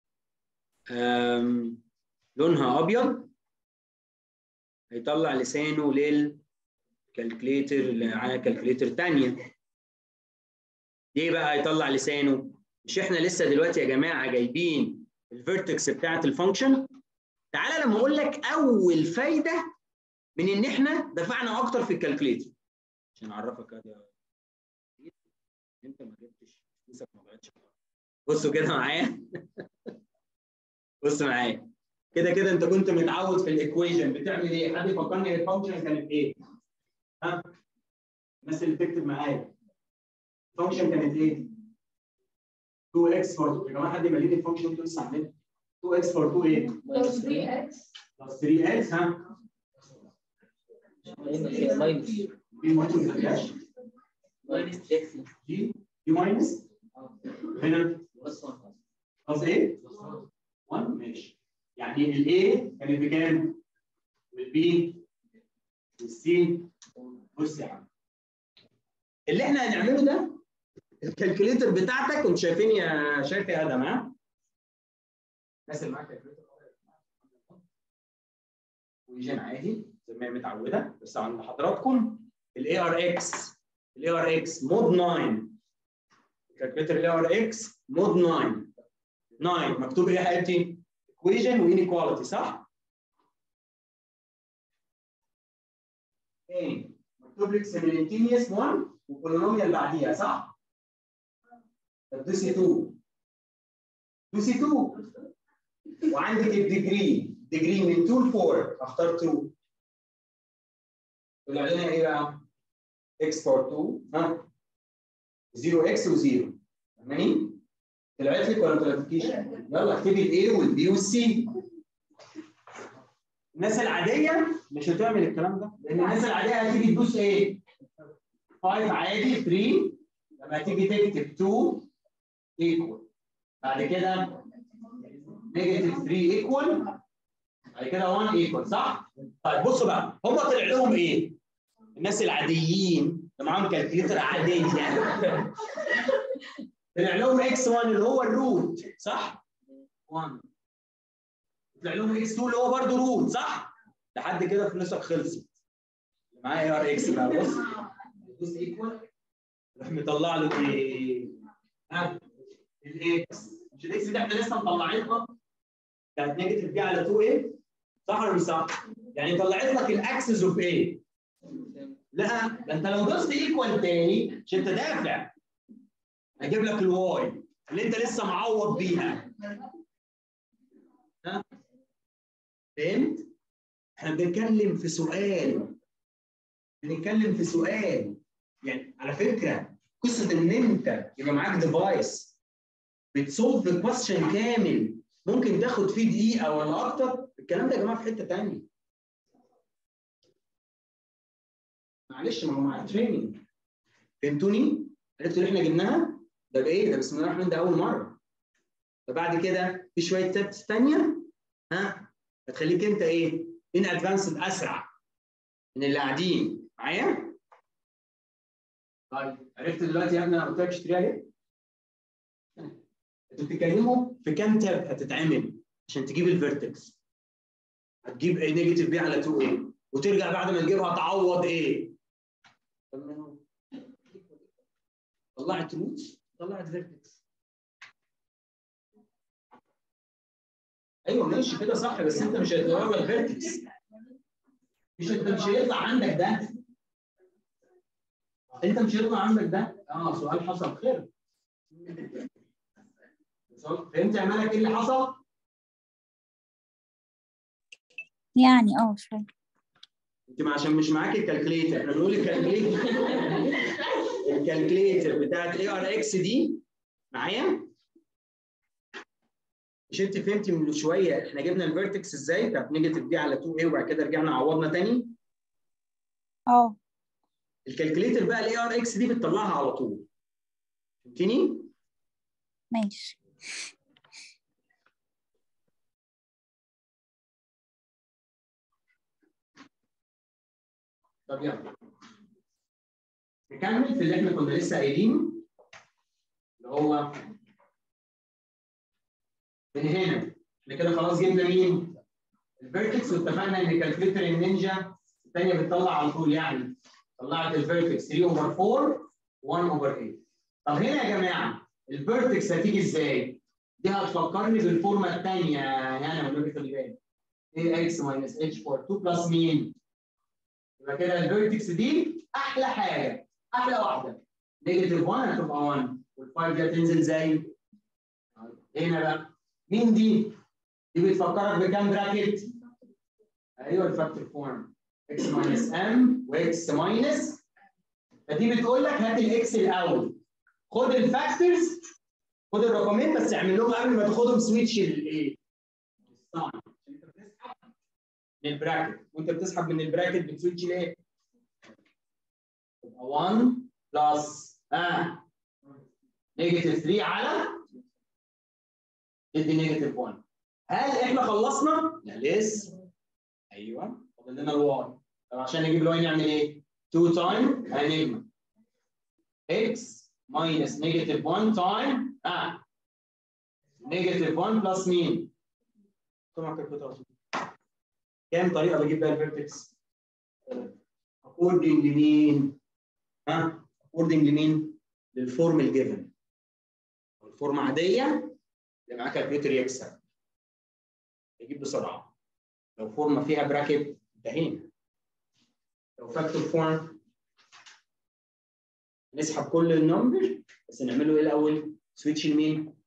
لونها ابيض هيطلع لسانه للكالكوليتر اللي على كالكوليتر ثانيه. ليه بقى هيطلع لسانه؟ مش احنا لسه دلوقتي يا جماعه جايبين الفيرتكس بتاعت الفانكشن؟ تعالى لما اقول لك اول فايده من ان احنا دفعنا اكتر في الكالكوليتر عشان اعرفك يا انت ما جبتش فلوسك ما ضاعتش. بصوا كده معايا. بص معايا كده كده انت كنت متعود في الايكويشن بتعمل ايه؟ حد يفكرني الفانكشن كانت ايه؟ ها؟ الناس اللي بتكتب معايا الفانكشن كانت ايه؟ تو اكس فور يا جماعه حد يمليني الفانكشن انتوا لسه عاملينها. تو اكس فور تو ايه؟ ماينس ثلاثة اكس بلس ثري اكس. ها؟ ماينس دي ما تنساش ماينس اكس دي دي ماينس هنا بلس واحد. بلس ايه؟ واحد. ماشي. يعني الاي كانت بكام؟ والبي والسي. بص يا عم اللي احنا هنعمله ده الكالكوليتر بتاعتك كنتوا شايفين يا شايف يا ادم. ها؟ الناس اللي معاك كالكوليتر ويجن عادي زي ما هي متعوده، بس عند حضراتكم الاي ار اكس الاي ار اكس مود تسعة. الكالكوليتر الاي ار اكس مود تسعة. تسعة مكتوب ايه يا حبيبتي؟ ايكويشن وانيكواليتي صح؟ ايه مكتوب لك سيميلينتينيوس واحد وبولينوميال بعديها صح؟ طب دوسي اتنين دوسي اتنين وعندك الديجري ديجري من اتنين ل أربعة اختار اتنين. طلع لنا ايه بقى؟ اكس بار اتنين. ها؟ صفر اكس و0. فاهماني؟ طلعت لك ولا ما طلعتلكيش؟ يلا اكتبي الاي والبي والسي. الناس العاديه مش هتعمل الكلام ده لان الناس العاديه هتيجي تدوس ايه؟ خمسة عادي ثلاثة لما تيجي تكتب اتنين ايكوال بعد كده نيجاتيف ثلاثة ايكوال بعد كده واحد ايكوال صح؟ طيب بصوا بقى هم طلع لهم ايه؟ الناس العاديين اللي معاهم كالكوليتر عاديه طلع لهم اكس واحد اللي هو الروت صح؟ واحد. طلع لهم اكس اتنين اللي هو برضه روت صح؟ لحد كده فلوسك خلصت. معايا اي ار اكس بقى بص بص ايكوال راح مطلع له ايه؟ ها؟ الاكس مش الاكس دي احنا لسه مطلعينها كانت نيجاتيف بي على اتنين ايه؟ صح ولا مش صح؟ يعني طلعت لك الاكسس اوف ايه؟ لا ده انت لو دوست ايكوال تاني مش انت دافع هجيب لك الواي اللي انت لسه معوض بيها. ها؟ فهمت؟ احنا بنتكلم في سؤال بنتكلم في سؤال يعني على فكره قصه ان انت يبقى معاك ديفايس بتسولف الكويستشن كامل ممكن تاخد فيه دقيقه ولا اكتر. الكلام ده يا جماعه في حته ثانيه. معلش ما هو معاك تريننج. فهمتوني؟ عرفتوا اللي احنا جبناها؟ ده بايه؟ ده بسم الله الرحمن ده اول مره. فبعد كده في شويه تابس ثانيه ها هتخليك انت ايه؟ ان ادفانسد اسرع من اللي قاعدين معايا؟ طيب عرفت دلوقتي يا ابني انا قلت لك اشتريها ليه؟ انتوا بتتكلموا في كام تاب هتتعمل عشان تجيب الفيرتكس؟ هتجيب ايه نيجاتيف بي على اتنين ايه وترجع بعد ما تجيبها تعوض ايه؟ طلعت روتس طلعت فيرتكس. ايوه ماشي كده صح، بس انت مش هتدور الفيرتكس، مش انت مش هيطلع عندك ده، انت مش هيطلع عندك ده. اه سؤال حصل خير. فهمت يا مالك ايه اللي حصل؟ يعني اه شوية. انت عشان مش معاك الكالكليتر، احنا بنقول الكالكليتر الكالكليتر بتاعت اي ار اكس دي معايا؟ مش انت فهمتي من شويه احنا جبنا الفيرتكس ازاي؟ بتاعت نيجاتيف دي على اتنين ايه وبعد كده رجعنا عوضنا تاني؟ اه الكالكليتر بقى الاي ار اكس دي بتطلعها على طول. فهمتني؟ ماشي. طب يلا نكمل في اللي احنا كنا لسه قايلينه اللي هو من هنا احنا كده خلاص جبنا مين؟ الفيرتكس، واتفقنا ان كالكليتر النينجا الثانيه بتطلع على طول، يعني طلعت الفيرتكس تلاتة اوفر اربعة واحد اوفر تمانية. طب هنا يا جماعه الفيرتكس هتيجي ازاي؟ دي هتفكرني بالفورمه الثانيه هنا والنبي خلي بالك ايه اكس ماينس اتش فور اتنين بلس مين؟ يبقى كده الفيرتكس دي احلى حاجه احلى واحده نيجاتيف واحد هتبقى واحد والفايف دي هتنزل زي هنا بقى. مين دي؟ دي بتفكرك بكام براكت؟ ايوه الفاكتور فورم اكس ماينس ام واكس ماينس، فدي بتقول لك هات الاكس الاول، خد الفاكتورز، خد الرقمين بس اعمل لهم قبل ما تاخدهم سويتش الايه؟ الساين، انت بتسحب من البراكت، وانت بتسحب من البراكت بتسويتش لايه؟ يبقى واحد بلس اه نيجاتيف تلاتة على تدي نيجاتيف واحد. هل احنا خلصنا؟ لا لسه. ايوه فاضل لنا الواي. طب عشان نجيب الواي نعمل ايه؟ اتنين تايم هنجمع اكس ماينس نيجاتيف واحد تايم اه نيجاتيف واحد بلس مين؟ طبعا كالكوليتر. كام طريقه بجيب بيها الفيرتكس؟ اكوردنج لمين؟ ها؟ اكوردنج لمين؟ للفورم الجيفن. الفورم عاديه اللي معاك كالكوليتر يكسب. يجيب بسرعه. لو فورمه فيها براكت انتهينا. لو فاكتور فورم نسحب كل النمبر بس نعمله ايه الاول؟ سويتش لمين؟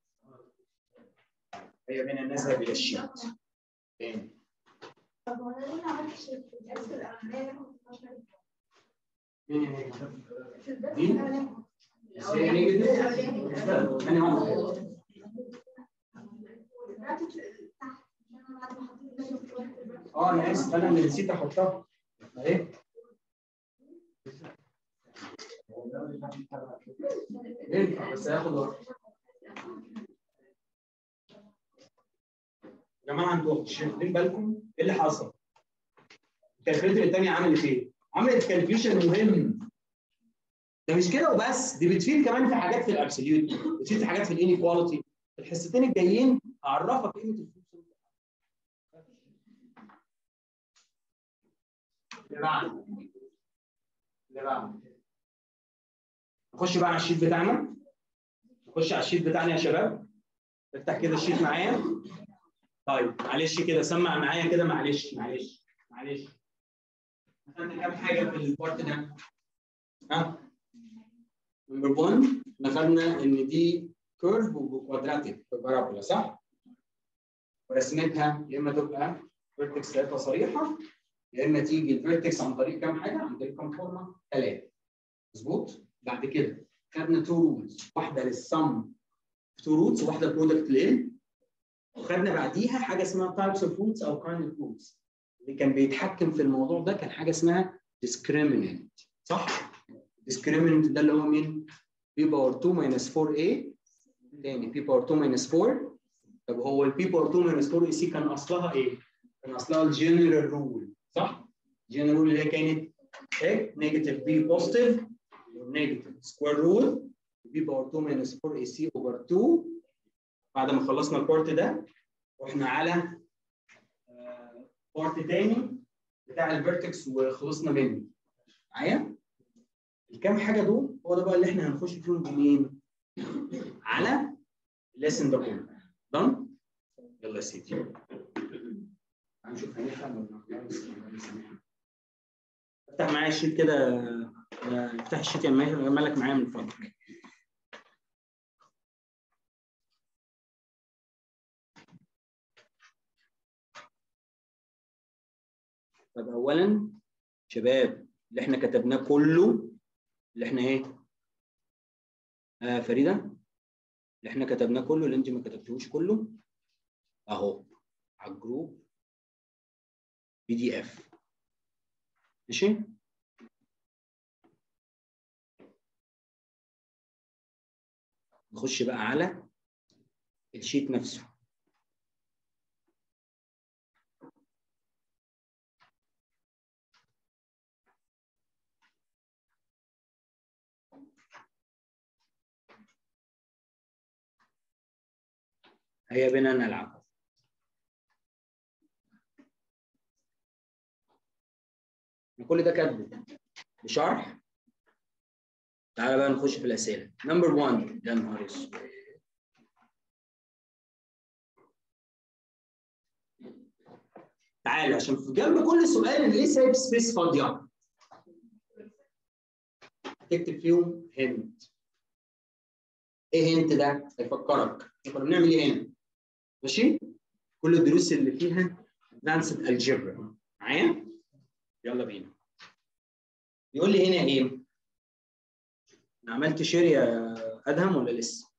هي بين الناس الى الشيت. تاني. طب هو انا ليه ما عملتش الدرس الاولانيه؟ مين هي؟ في الدرس مين؟ الاولاني هي نيجاتيف؟ ثاني واحده. اه انا اسف انا اللي نسيت احطها. اهي. ينفع بس هياخد وقت. يا جماعه انتوا واخدين بالكم ايه اللي حصل؟ الكالكوليتر الثانيه عملت ايه؟ عملت كالكوليشن مهم. ده مش كده وبس، دي بتفيد كمان في حاجات في الابسوليوت، بتفيد في حاجات في الانيكواليتي. الحصتين الجايين هعرفك قيمه الفلوس. اللي بعده اللي بعده نخش بقى على الشيت بتاعنا. نخش على الشيت بتاعنا يا شباب. افتح كده الشيت معايا. طيب معلش كده سمع معايا كده، معلش معلش معلش. خدنا كام حاجه في البارت ده؟ ها؟ نمبر واحد احنا خدنا ان دي كيرف وكوادراتيك بارابولا صح؟ ورسمتها يا اما تبقى فيرتكس ثلاثه صريحه يا اما تيجي الفيرتكس عن طريق كام حاجه؟ عن طريق كام فورمه؟ ثلاثه. مظبوط؟ بعد كده خدنا تو رولز، واحده للسم تو روتس وواحده برودكت ليه؟ وخدنا بعديها حاجه اسمها تايبس اوف روتس او كايند اوف روتس. اللي كان بيتحكم في الموضوع ده كان حاجه اسمها discriminant صح؟ discriminant ده اللي هو مين؟ p باور اتنين ماينس اربعة a تاني p باور اتنين ماينس اربعة. طب هو ال p باور اتنين ماينس اربعة سي كان اصلها ايه؟ كان اصلها الجنرال رول صح؟ الجنرال رول اللي هي كانت ايه؟ نيجاتيف b بوزيتيف نيجاتيف سكوير رول بي باور اتنين ماينس اربعة اي سي اوفر اتنين. بعد ما خلصنا البارت ده رحنا على بارت تاني بتاع الفيرتكس وخلصنا منه. معايا؟ الكام حاجه دول هو ده بقى اللي احنا هنخش فيهم بمين؟ على الليسن ده كله. تمام؟ يلا يا سيدي. هنشوف هنفهم ولا لا. افتح معايا الشيت كده، افتح الشيت يا مالك معايا من فضلك. طب اولا شباب اللي احنا كتبناه كله اللي احنا ايه؟ آه فريده اللي احنا كتبناه كله اللي انت ما كتبتوش كله اهو على الجروب بي دي اف. ماشي؟ نخش بقى على الشيت نفسه. هيا بنا نلعب. كل ده كاتبه بشرح. تعالى بقى نخش في الاسئله. نمبر واحد يا نهار اسود. تعالى عشان في جنب كل سؤال ليه سايب سبيس فاضيه. تكتب فيهم هنت. ايه هنت ده؟ هيفكرك كنا بنعمل ايه هنا. ماشي؟ كل الدروس اللي فيها ادفانسد الجبرا. معايا؟ يلا بينا. يقول لي هنا ايه؟ انا عملت شير يا ادهم ولا لسه؟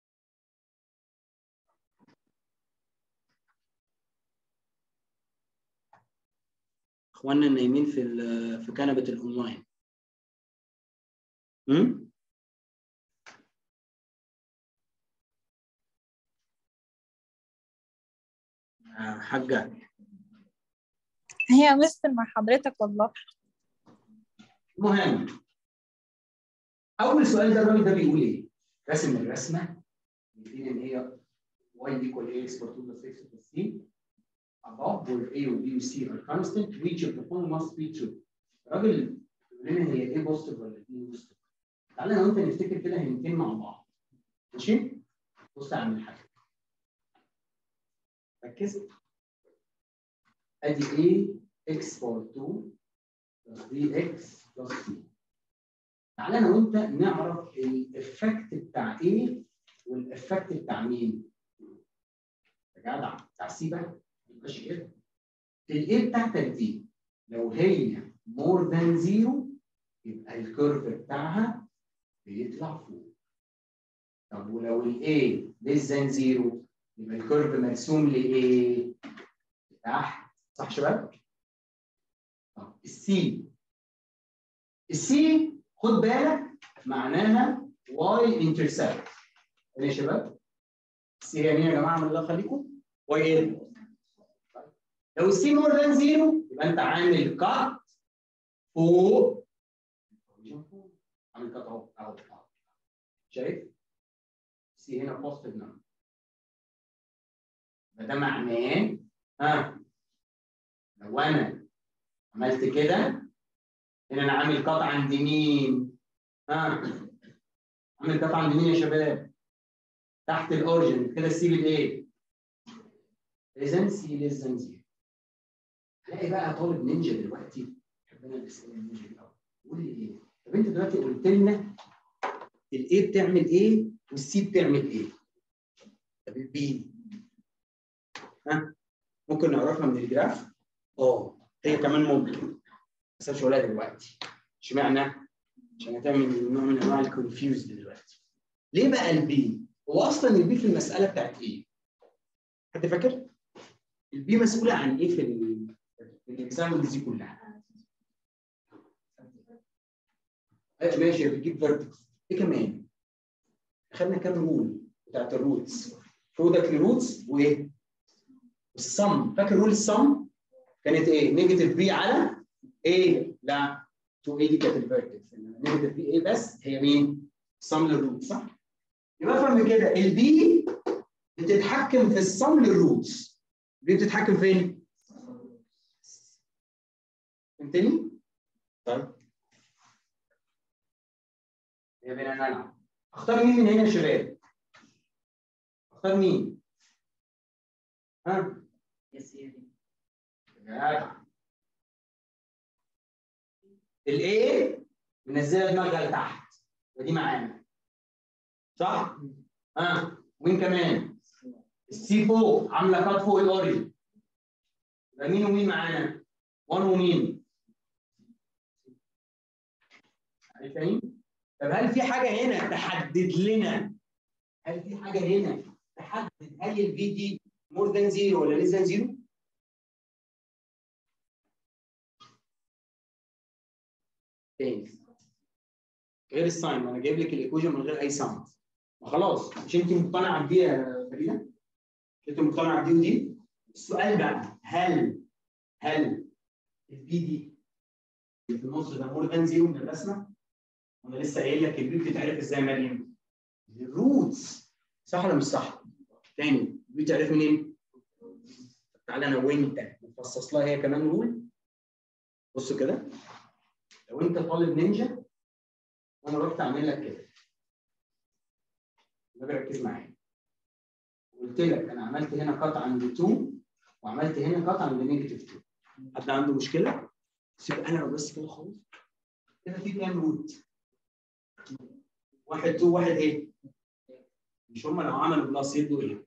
اخواننا النايمين في في كنبه الاونلاين. امم حاجه هي يا مستر مع حضرتك والله. المهم اول سؤال ده الراجل ده بيقول ايه؟ رسم الرسمه بيقول ان هي y equal ax for two plus x plus c above where a و b و c are constant which of the following must be true. الراجل بيقول لنا هي ايه بوزيتيف ولا ايه نيجاتيف. تعالى انا وانت نفتكر كده هنتين مع بعض. ماشي؟ بص يا عم الحاج. ركز. ادي a x for two plus bx plus c. تعالى انا وانت نعرف الافكت بتاع ايه والافكت بتاع مين؟ يا جدع بتاع سي بقى. ماشي كده. الايه بتاعتك دي لو هي مور ذان زيرو يبقى الكيرف بتاعها بيطلع فوق. طب ولو الايه ليس ذان زيرو يبقى الكيرف مرسوم لايه؟ تحت. صح يا شباب؟ طب السي السي خد بالك معناها واي انترسبت. ايه يا شباب؟ السي هي مين يا جماعه؟ من الله يخليكم. واي ايه؟ لو السي مور ذان زيرو يبقى انت عامل كات فوق. عامل كات اهو اهو اهو. شايف؟ السي هنا بوزيتيف نمبر. ده معناه ها لو انا عملت كده هنا انا عامل كات عند مين؟ ها عامل كات عند مين يا شباب؟ تحت الاوريجن كده السي بالايه؟ اذا سي ليس ذان زيرو. هلاقي بقى طالب نينجا دلوقتي ربنا الاسئله النينجا الاول يقول لي ايه؟ طب انت دلوقتي قلت لنا الايه بتعمل ايه والسي بتعمل ايه؟ طب البي ها ممكن نعرفها من الجراف؟ اه هي كمان ممكن بس مش هقولها دلوقتي. اشمعنى؟ عشان هتعمل نوع من انواع الكونفيوز دلوقتي. ليه بقى البي؟ هو اصلا البي في المساله بتاعت ايه؟ حد فاكر؟ البي مسؤوله عن ايه في الاكزامبلز دي كلها؟ ماشي بتجيب فيرتكس. ايه كمان؟ اخذنا كام رول بتاعت الروتس؟ برودكت للروتس وايه؟ السم. فاكر رول السم؟ كانت ايه؟ نيجاتيف بي على ايه؟ لا اتنين ايه دي كانت الفيرتكس، نيجاتيف بي ايه بس هي مين؟ السم للروت صح؟ يبقى افهم كده البي بتتحكم في السم للروتس. البي بتتحكم فين؟ فهمتني؟ طيب يا بينا نلعب. اختار مين من هنا يا شباب؟ اختار مين؟ ها؟ يس ايه دي؟ جدع. الايه منزله دماغها لتحت ودي معانا صح؟ ها ومين كمان؟ السي فوق عامله كات فوق الاوريجن. يبقى مين ومين معانا؟ واحد ومين؟ عارفين؟ طب هل في حاجه هنا تحدد لنا؟ هل في حاجه هنا تحدد هل الفي دي مور ذان زيرو ولا ليس ذان زيرو؟ تاني غير الساين، انا جايب لك الايكويشن من غير اي ساين. خلاص مش انت مقتنعه بدي يا فريده؟ انت مقتنعه بدي ودي؟ السؤال بقى هل هل البي دي اللي في النص ده مور ذان زيرو من الرسمه؟ انا لسه قايل لك البي بتتعرف ازاي يا مريم؟ الروتس صح ولا مش صح؟ تاني البي بتعرف منين؟ تعالى انا وانت نفصص لها هي كمان رول. بص كده لو انت طالب نينجا وانا رحت اعمل لك كده، ركز معايا، قلت لك انا عملت هنا قطع عند اتنين وعملت هنا قطع عند نيجاتيف اتنين، حد عنده مشكله؟ سيب انا بس كده خالص. كده في كام روت؟ واحد اتنين واحد ايه؟ مش هم لو عملوا بلس يدوا ايه؟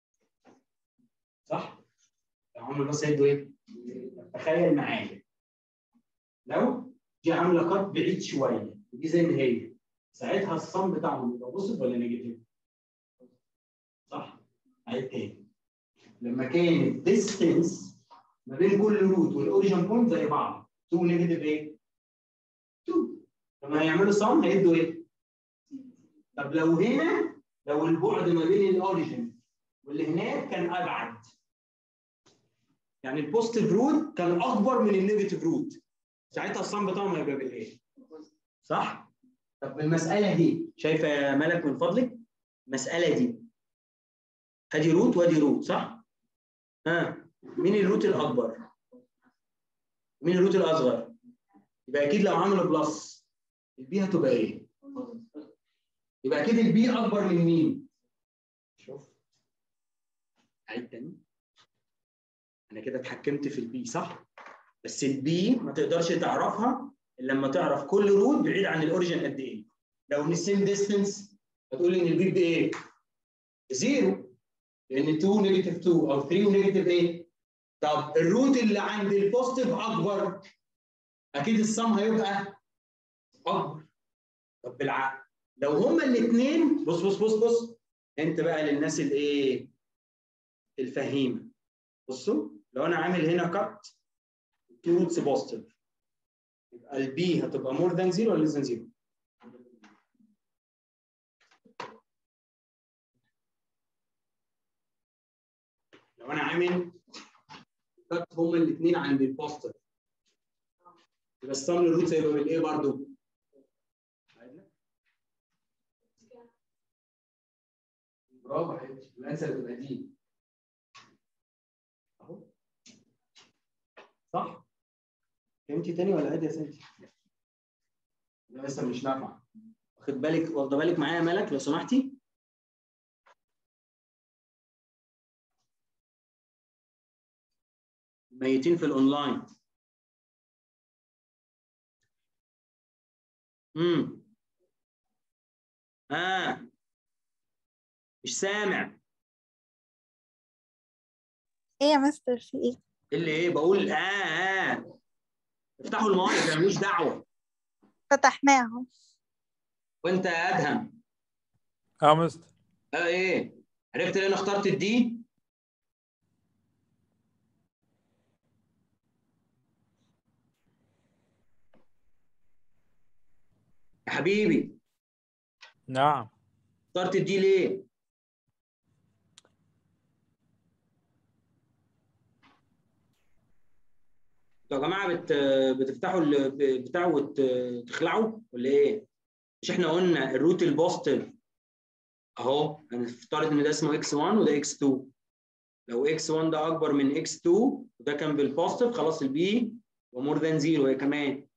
صح؟ لو عملوا بلس يدوا ايه؟ تخيل معايا لو دي عامله قط بعيد شويه ودي زي ما هي، ساعتها الصم بتاعهم يبقى بوزيتيف ولا نيجاتيف؟ صح؟ عيد تاني. لما كان الديستنس ما بين كل روت والاوريجن بوينت زي بعض اتنين نيجاتيف ايه؟ اتنين. لما هيعملوا صم هيدوا ايه؟ طب لو هنا لو البعد ما بين الاوريجن واللي هناك كان ابعد، يعني البوزيتيف روت كان اكبر من النيجاتيف روت، ساعتها الصم بتاعهم هيبقى بالايه؟ صح؟ طب المساله دي شايفه يا ملك من فضلك؟ المساله دي ادي روت وادي روت صح؟ ها مين الروت الاكبر؟ مين الروت الاصغر؟ يبقى اكيد لو عملوا بلس البي هتبقى ايه؟ يبقى اكيد البي اكبر من مين؟ شوف عيد تاني. انا كده اتحكمت في البي صح؟ بس البي ما تقدرش تعرفها الا لما تعرف كل روت بعيد عن الاوريجن قد ايه. لو من السيم ديستنس هتقول لي ان البي بايه؟ زيرو، لان اتنين نيجاتيف اتنين او تلاتة نيجاتيف ايه؟ طب الروت اللي عند البوزيتيف اكبر اكيد السم هيبقى اكبر. طب بالعقل لو هما الاثنين بص بص بص بص انت بقى للناس الايه؟ الفهيمه. بصوا لو انا عامل هنا كات تو روتس بوزيتيف يبقى البي هتبقى مور ذان زيرو ولا ليس ذان زيرو؟ لو انا عامل كات هما الاثنين عند البوزيتيف يبقى السم للروتس هيبقى بالايه برضه؟ برافو يا حبيبتي، الانسر تبقى دي اهو صح؟ فهمتي تاني ولا عادي يا سيدي؟ لا لسه مش نافعه. واخد بالك واخده بالك معايا يا ملك لو سمحتي؟ ميتين في الاونلاين. امم اه مش سامع. ايه يا مستر في ايه؟ اللي ايه بقول اه اه افتحوا المايك انا ماليش دعوه. فتحناهم. وانت يا ادهم؟ اه مستر. اه ايه؟ عرفت ليه انا اخترت الدي؟ يا حبيبي نعم. اخترت الدي ليه؟ انتوا يا جماعه بت... بتفتحوا البتاع وتخلعوا ولا ايه؟ مش احنا قلنا الروت البوزيتيف اهو، هنفترض ان ده اسمه اكس واحد وده اكس اتنين. لو اكس واحد ده اكبر من اكس اتنين وده كان بالبوزيتيف، خلاص البي ومور ذان زيرو هي كمان.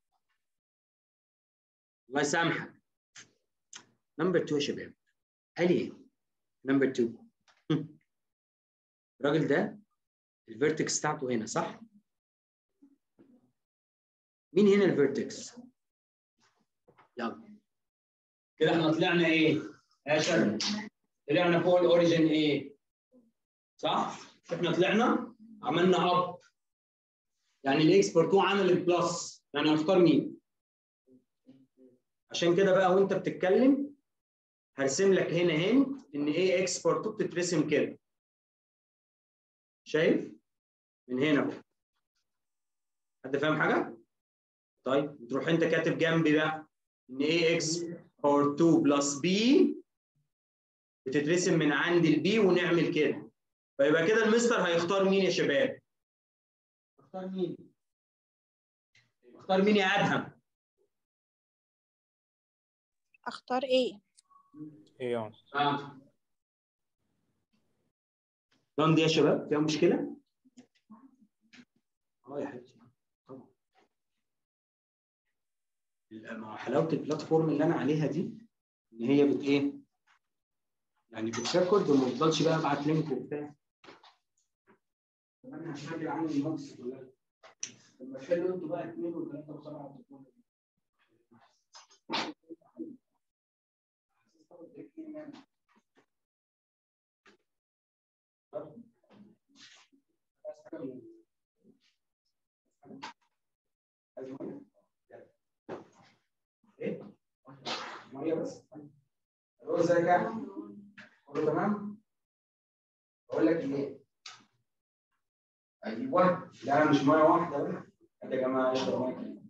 الله يسامحك. نمبر اتنين يا شباب قال ايه؟ نمبر اتنين الراجل ده الفيرتكس بتاعته هنا صح؟ مين هنا الفيرتكس؟ يلا كده احنا طلعنا ايه؟ يا شباب طلعنا فوق الاوريجن ايه؟ صح؟ احنا طلعنا عملنا اب، يعني الاكسبورت اتنين عمل البلس، يعني هنختار مين؟ عشان كده بقى وانت بتتكلم هرسم لك هنا هنت ان ايه اكسبورت اتنين بتترسم كده. شايف؟ من هنا بقى. حد فاهم حاجه؟ طيب تروح انت كاتب جنبي بقى ان ايه اكسبورت اتنين بلس بي بتترسم من عند البي ونعمل كده. فيبقى كده المستر هيختار مين يا شباب؟ اختار مين؟ اختار مين يا ادهم؟ اختار ايه؟ ايه يا مستر؟ اه دون دي يا شباب فيها مشكله؟ اه يا حبيبتي طبعا. ما حلاوه البلاتفورم اللي انا عليها دي ان هي بت ايه؟ يعني بتريكورد وما بفضلش بقى ابعت لينك وبتاع. طب انا هشتغل عني الموكس كلها. لما تحلوا انتوا بقى اثنين وثلاثه وسبعه وثمانيه. ايه؟ ميه بس. هو ازيك يا احمد؟ كله تمام؟ بقول لك ايه؟ ايوه لا مش ميه واحده بقى. يا جماعه اشرب ميه.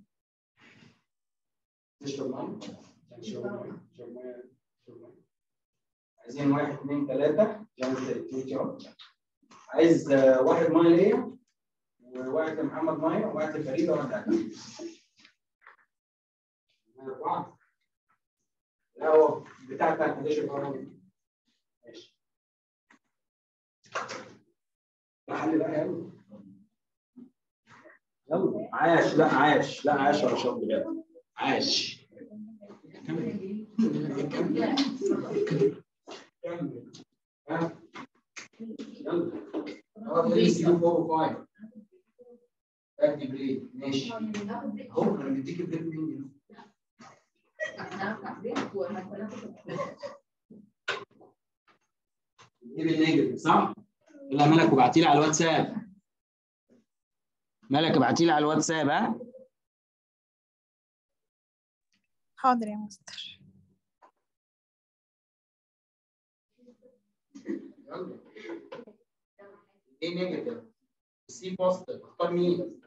تشرب ميه؟ تشرب ميه؟ تشرب ميه؟ تشرب ميه؟ عايزين واحد اثنين ثلاثه زي ما انت قلت اهو. عايز واحد ميه ليا وواحد لمحمد ميه وواحد لفريده وواحد لعلي. أربعة. لا هو بتاع بتاع الحداشر. ماشي. حل بقى يلا. يلا عاش لا عاش لا عاش يا رشاد بجد. عاش. كمل. كمل. كمل. ها. يلا. اه ثلاثة سي أربعة خمسة. ادي بريك ماشي. اهو انا مديك بريك منين؟ جيب النيجاتيف صح؟ يلا مالك وابعتي لي على الواتساب. مالك ابعتي لي على الواتساب ها؟ حاضر يا مستر. يلا. ايه نيجاتيف؟ سي بوزيتيف اختار مين؟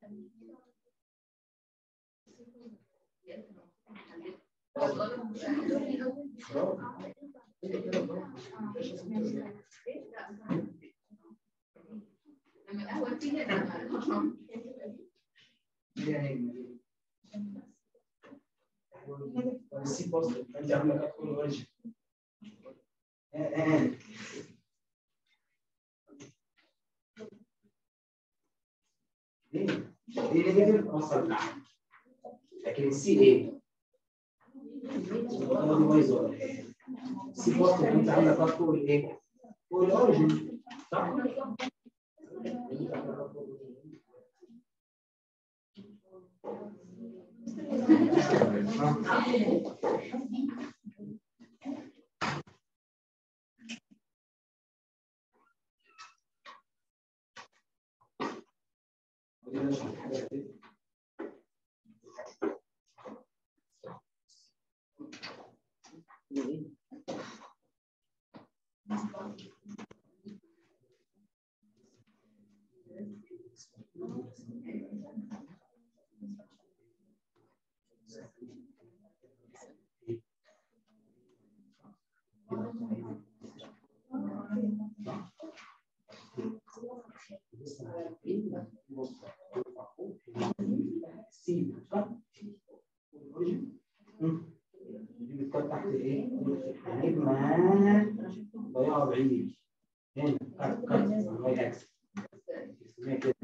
السي بوزيتيف انت عامله كده كل وجه. ليه؟ ليه نيجاتيف اوصل تحت. لكن السي ايه؟ السي بوزيتيف انت عامله كده فوق الايه؟ فوق الاوريجن صح؟ ضيعه بعيد هنا كات كات الواي اكس اسمها كده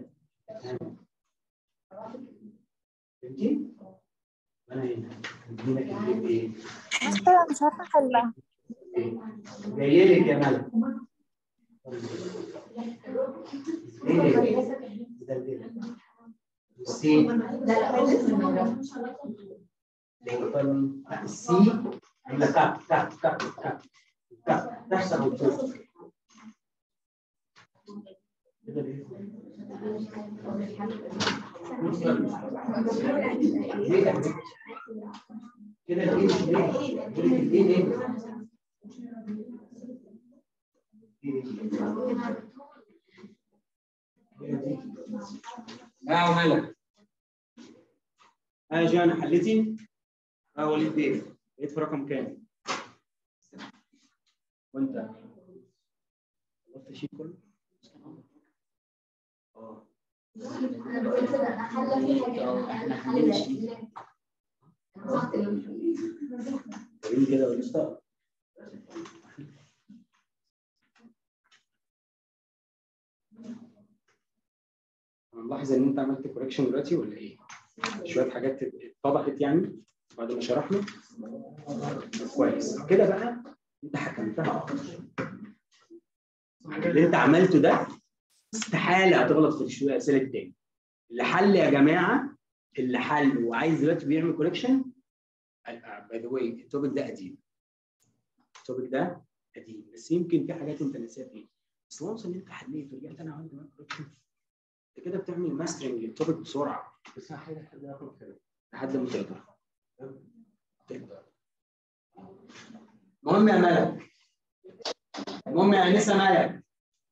فهمتي؟ انا هنا هدي لك الجيب ايه؟ مستر مش عارفه احلها. جاي لك يا ملك ايه ده؟ سي سي عامله كاب كاب كاب كاب كاب تحصل وتشوف كده ليه؟ كده الايه مش ليه؟ الايه ليه؟ اه مالك؟ اه جانا حلتي؟ اه وليد بيه لقيت في رقم كام؟ وانت؟ خلصت الشيت كله؟ اه انا بقول كده انا حله في حاجه احنا حلينا الشيء قولي كده ولا ستار؟ انا ملاحظ ان انت عملت كوريكشن دلوقتي ولا ايه؟ شويه حاجات اتضحت يعني بعد ما شرحنا. كويس كده بقى انت حكمتها اكتر. اللي انت عملته ده استحاله هتغلط في الاسئله التاني. اللي حل يا جماعه اللي حل وعايز دلوقتي بيعمل كوريكشن. باي ذا واي التوبيك ده قديم. التوبيك ده قديم بس يمكن في حاجات انت نسيت فيها. بس وانس ان انت حليت ورجعت انا عملت معاك كوريكشن انت كده بتعمل ماسترنج للتوبيك بسرعه. بس هحاول لحد ياخد كده لحد ما تقدر. تقدر. المهم يا ملك المهم يا انسه ملك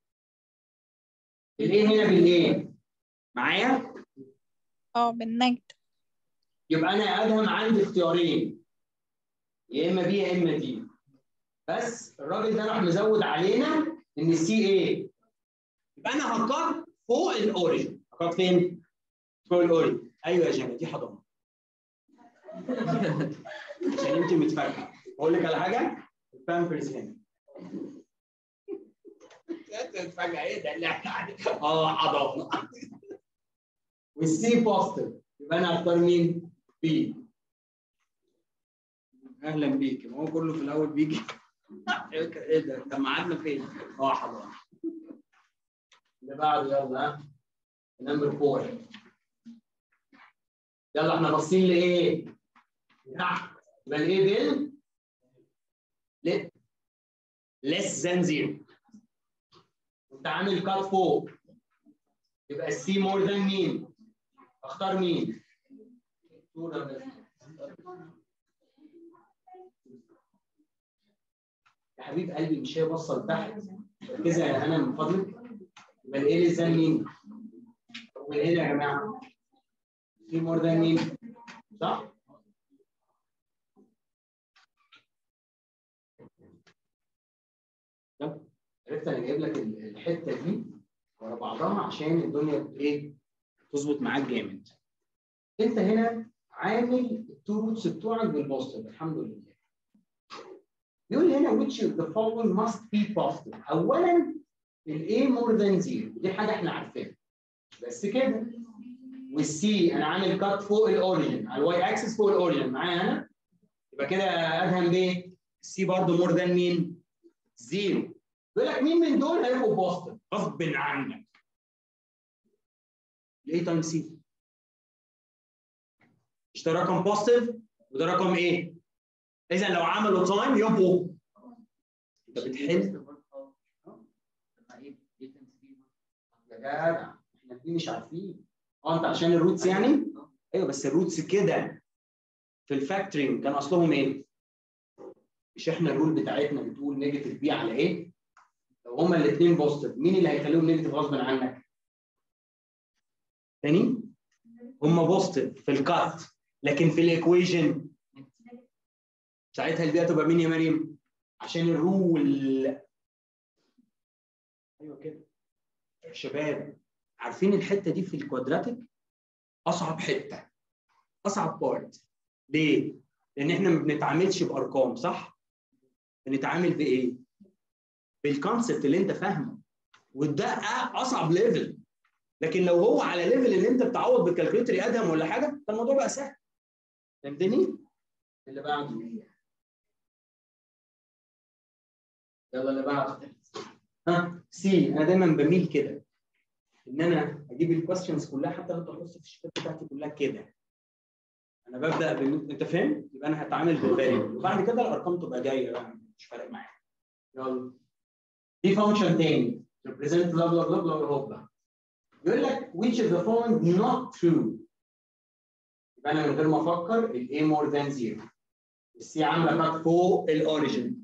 الايه هنا بالايه؟ معايا؟ اه بالنجد. يبقى انا يا ادهم عندي اختيارين يا اما بي يا اما دي. بس الراجل ده راح مزود علينا ان السي ايه؟ يبقى انا هكار فوق الاوريجن. هكار فين؟ فوق الاوريجن. ايوه يا جماعه دي حضانه. عشان انت متفاجئه. اقول لك على حاجه البامبرز هنا. انت متفاجئه ايه ده اللي احنا اه حضانه. والسي بوزيتيف يبقى انا هختار مين؟ بي. اهلا بيك. ما هو كله في الاول بيجي ايه ده؟ طب ميعادنا فين؟ اه حضانه. اللي بعده يلا ها نمبر فور. يلا احنا باصين لايه؟ تحت. يبقى الايه بيل ليه؟ less than zero. انت عامل كات فوق يبقى السي مور ذان مين؟ اختار مين؟ يا حبيب قلبي مش هي باصه لتحت. ركزي يا هنا من فضلك. يبقى الايه less than مين؟ طب والايه يا جماعه؟ سي مور ذان مين؟ صح؟ عرفت انا جايب لك الحته دي ورا بعضها عشان الدنيا ايه تظبط معاك جامد. انت هنا عامل التو روتس بتوعك بالبوزيتيف الحمد لله. بيقول هنا which of the following must be positive. اولا الاي more than zero دي حاجه احنا عارفينها بس كده. والسي انا عامل كات فوق الاوريجن على الواي اكسس فوق الاوريجن معايا انا. يبقى كده ادهم بايه؟ السي برضه more than مين؟ زيرو. بيقول لك مين من دول هيبقوا بوزيتيف غصب عنك؟ الاي تايم سي. مش ده رقم بوزيتيف وده رقم ايه؟ اذا لو عملوا تايم يبقوا انت بتحل. يا جدع احنا دي مش عارفين. اه انت عشان الروتس يعني؟ ايوه بس الروتس كده في الفاكتورينج كان اصلهم ايه؟ مش احنا الرول بتاعتنا بتقول نيجاتيف بي على ايه؟ لو هما الاثنين بوزيتيف مين اللي هيخليهم نيجاتيف غصب عنك؟ تاني؟ هما بوزيتيف في الكات لكن في الايكويشن ساعتها البيئه تبقى مين يا مريم؟ عشان الرول. ايوه كده. يا شباب عارفين الحته دي في الكوادراتيك اصعب حته. اصعب بارت. ليه؟ لان احنا ما بنتعاملش بارقام صح؟ بنتعامل بايه؟ بالكونسبت اللي انت فاهمه، وده اصعب ليفل. لكن لو هو على ليفل ان انت بتعوض بالكالكوليتر ادهم ولا حاجه، فالموضوع بقى سهل. فهمتني؟ اللي بعده. يلا اللي بعده. ها سي، انا دايما بميل كده ان انا اجيب الكويستشنز كلها، حتى لو تخص في الشتات بتاعتي كلها كده. انا ببدا بال... انت فاهم؟ يبقى انا هتعامل بالفاريبل، وبعد كده الارقام تبقى جايه بقى، مش فارق معايا. يلا. في فانكشن تاني represent blah blah blah blah هوبا. يقول لك which of the following not true. يبقى انا من غير ما افكر ال A more than zero. السي عامله خط فوق الاوريجن.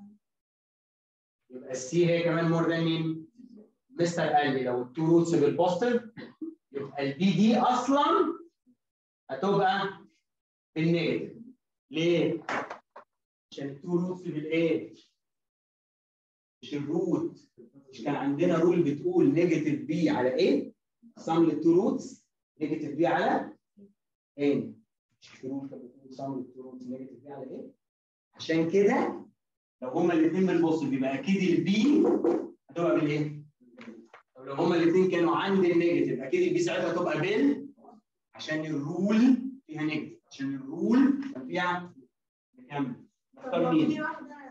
يبقى السي هي كمان more than مين؟ مستر قال لي لو التو روتس بالبوزيتيف يبقى البي دي اصلا هتبقى بالنيجاتيف. ليه؟ عشان التو روتس بالايه؟ مش الروت. مش كان عندنا رول بتقول نيجاتيف بي على ايه؟ سم للتو روتس نيجاتيف بي على ايه؟ مش في رول كانت بتقول سم للتو روتس نيجاتيف بي على ايه؟ عشان كده لو هما الاثنين بالبوزيتيف يبقى اكيد البي هتبقى بالايه؟ طب لو هما الاثنين كانوا عند النيجاتيف اكيد البي ساعتها هتبقى بال، عشان الرول فيها نيجاتيف، عشان الرول كان فيها نكمل. نختار مين؟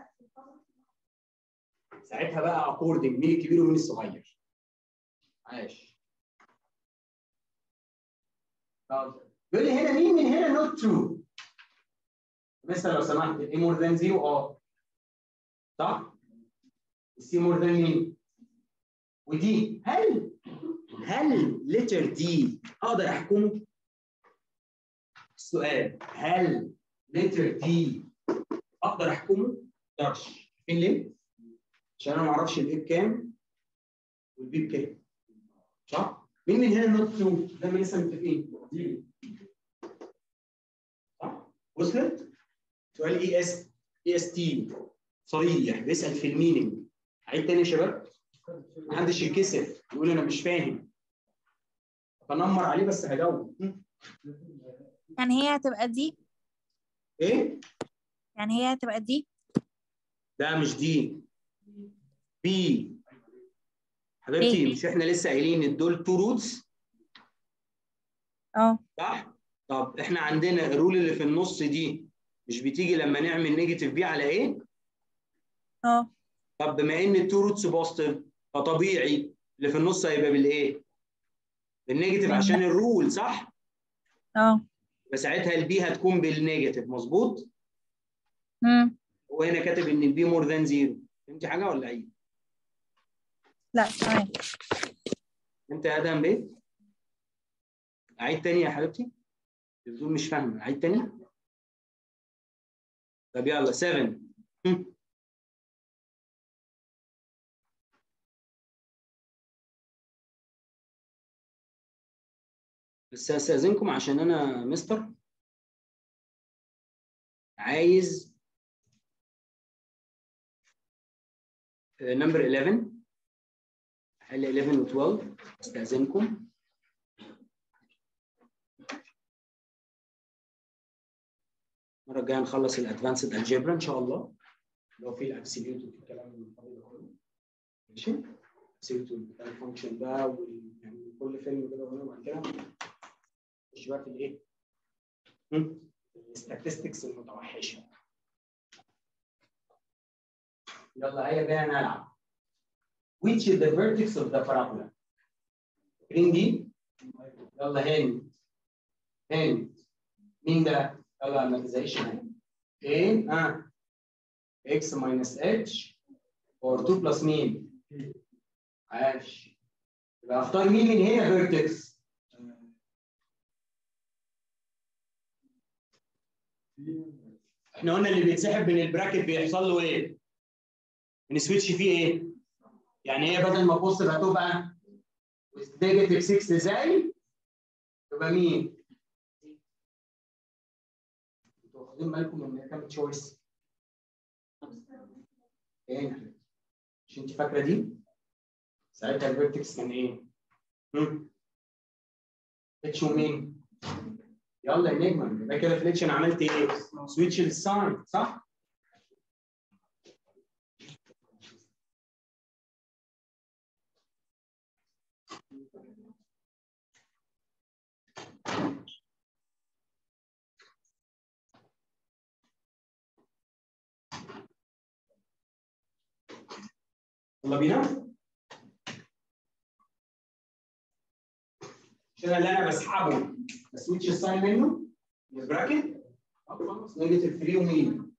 ساعتها بقى اكوردنج مين الكبير ومين الصغير. عاش. طب بيقول لي هنا مين من هنا نوت ترو؟ مثلا لو سمحت الاي مور ذان زيرو اه صح؟ السي مور ذان مين؟ ودي هل هل لتر دي اقدر احكمه؟ السؤال هل لتر دي اقدر احكمه؟ ما اقدرش. فين ليه؟ عشان انا ما اعرفش الايه بكام والبي بكام. صح؟ مين من هنا نوت ترو؟ ده ما لسه متفقين. دي صح؟ وصلت؟ سؤال اي اس اي اس تي صريح بيسال في الميننج. عيد تاني يا شباب. ما حدش يتكسف يقول انا مش فاهم. بنمر عليه بس هجاوب. يعني هي هتبقى دي؟ ايه؟ يعني هي هتبقى دي؟ ده مش دي. بي. حبيبتي مش احنا لسه قايلين دول تو روتس؟ اه صح؟ طب احنا عندنا الرول اللي في النص دي مش بتيجي لما نعمل نيجاتيف بي على ايه؟ اه طب بما ان التو روتس بوزيتيف فطبيعي اللي في النص هيبقى بالايه؟ بالنيجاتيف عشان الرول صح؟ اه فساعتها البي هتكون بالنيجاتيف مظبوط؟ امم وهنا كاتب ان البي مور ذان زيرو. فهمتي حاجه ولا ايه؟ لا تمام. انت يا ادهم بيه؟ اعيد تاني يا حبيبتي؟ بتقول مش فاهمه، اعيد تاني؟ طب يلا سبعة. بس استاذنكم عشان انا مستر عايز نمبر إحداشر حل إحداشر و اثناشر. استاذنكم. المره الجايه نخلص الادفانسد الجبرا ان شاء الله، لو في الابسوليوت وفي الكلام الفاضي ده كله. ماشي؟ الابسوليوت بتاع الفانكشن بقى وال يعني كل فيلم كده وبعد كده نخش بقى في الايه؟ الستاتستكس المتوحشه. يلا هيا بينا نلعب. Which is the vertex of the parabola؟ فاكرين دي؟ يلا هند هند مين ده؟ يلا ما تزعيش هند. ايه؟ ها x minus h or two plus مين؟ عاش. يبقى اختار مين من هنا فيرتكس؟ احنا قلنا اللي بيتسحب من البراكت بيحصل له ايه؟ بنسويتش فيه ايه؟ يعني هي بدل ما بوزيتيف هتبقى نيجاتيف ستة ازاي؟ تبقى مين؟ انتوا واخدين بالكم ان هي كام تشويس؟ ايه؟ مش انت فاكره دي؟ ساعتها الفيرتكس كان ايه؟ هم؟ اتش ومين؟ يلا يا نجمه يبقى كده في الاتش انا عملت ايه؟ سويتش للساين صح؟ يلا بينا. عشان اللي انا بسحبه بسويتش الساين منه البراكت خلاص. نيجاتيف ثلاثة ومين؟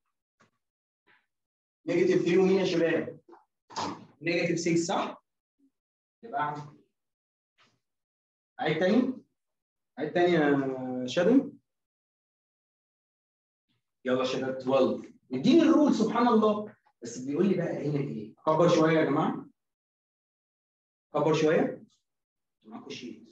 نيجاتيف ثلاثة ومين يا شباب؟ نيجاتيف ستة صح؟ يبقى عيد تاني؟ عيد تاني يا شادن؟ يلا يا شباب اثناشر. اديني الرول سبحان الله. بس بيقول لي بقى هنا ايه؟ كبر شويه يا جماعه. كبر شويه. معاكم شيء.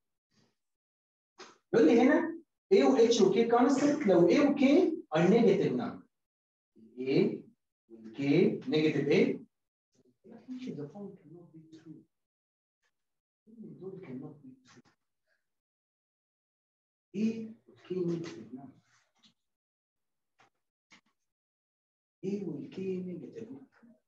بيقول لي هنا A و H و K constant لو A و K are negative number. A و K negative A. The form cannot be true. دول cannot be true. A و K negative number. A و K negative number.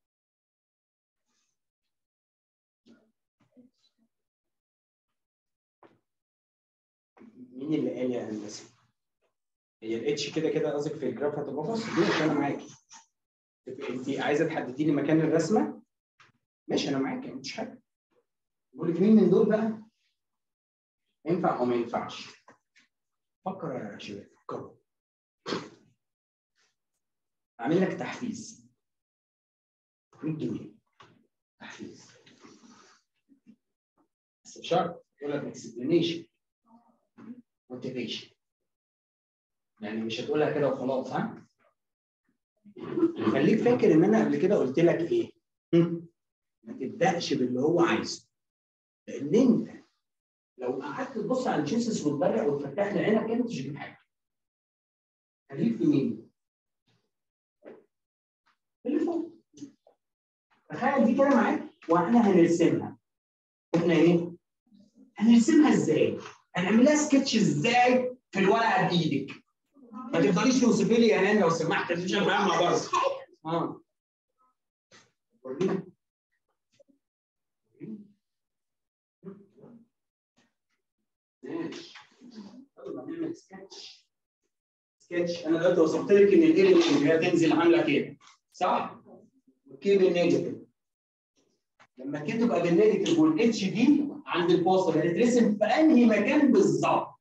مين اللي قال يا هندسه؟ هي الاتش كده كده قصدك في الجراف هتبقى فاصل دي انا معاكي. انت عايزه تحددي لي مكان الرسمه؟ ماشي انا معاكي مفيش حاجه. بقول لك مين من دول بقى؟ ينفع او ما ينفعش؟ فكر يا شباب فكروا. اعمل لك تحفيز. مية جنيه تحفيز. بس بشرط يقول لك اكسبلانيشن. موتيفيشن. يعني مش هتقولها كده وخلاص ها؟ خليك فاكر ان انا قبل كده قلت لك ايه؟ ما تبداش باللي هو عايزه. لان انت لو قعدت تبص على الجيسس وتبرق وتفتح لي عينك انت مش هتجيب حاجه. خليك في مين؟ اللي فوق. تخيل دي كده معاك واحنا هنرسمها. احنا ايه؟ هنرسمها ازاي؟ هنعملها سكتش ازاي في الورقه بايدك؟ ما تفضليش توصفي لي يا هان لو سمحت مش معايا مع بعض. اه وريني. ماشي يلا نعمل سكتش. سكتش انا دلوقتي وصفت لك ان ال هي تنزل عامله كده صح؟ والكي بالنيجاتيف. لما كده تبقى بالنيجاتيف والاتش دي عند الفاصل هتترسم في انهي مكان بالظبط؟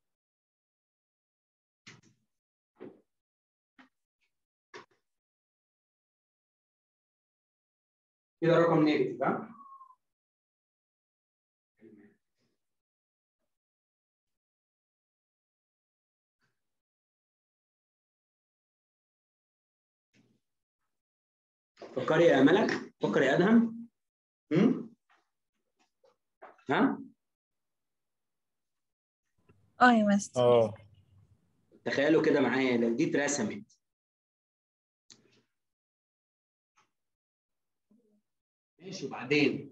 كده رقم نيجاتيف ها؟ فكري يا ملك، فكري يا ادهم. هم؟ ها؟ اه يا مستر. اه تخيلوا كده معايا لو دي اترسمت. ماشي وبعدين؟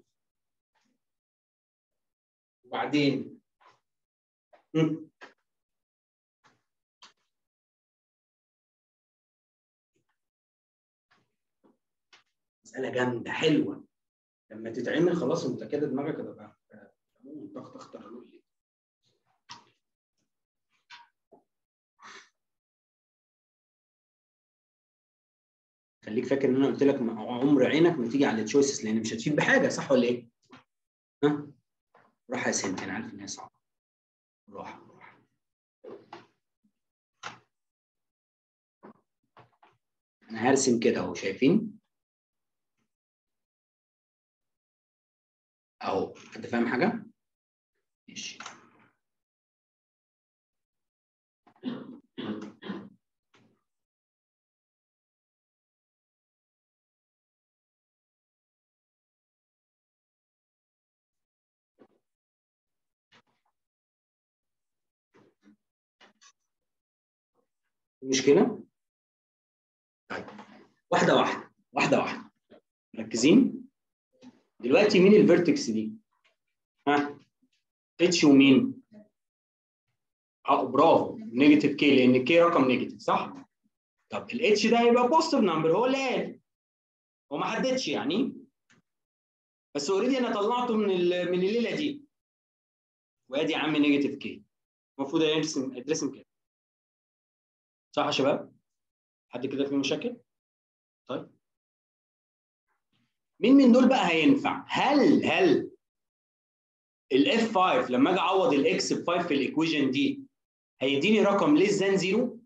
وبعدين؟ هم؟ مسألة جامدة حلوة. لما تتعمل خلاص انت كده دماغك هتبقى طخ طخ طخ. خليك فاكر ان انا قلت لك عمر عينك ما تيجي على التشويسز لان مش هتفيد بحاجه صح ولا ايه؟ ها؟ روح يا سنت انا عارف ان هي صعبه. روح روح. انا هرسم كده اهو شايفين؟ اهو انت فاهم حاجه؟ ماشي. مشكله؟ طيب واحده واحده واحده واحده. مركزين؟ دلوقتي مين الفيرتكس دي؟ ها؟ اتش ومين؟ اه برافو نيجاتيف كي لان كي رقم نيجاتيف صح؟ طب الاتش ده هيبقى بوزيتيف نمبر هو اللي قال. هو ما حددش يعني. بس اوريدي انا طلعته من من الليله دي. وادي يا عم نيجاتيف كي، المفروض يرسم يترسم كده. صح يا شباب؟ حد كده فيه مشاكل؟ طيب مين من دول بقى هينفع؟ هل هل الاف خمسة لما اجي اعوض الاكس ب خمسة في الايكويشن دي هيديني رقم ليس ذان زيرو؟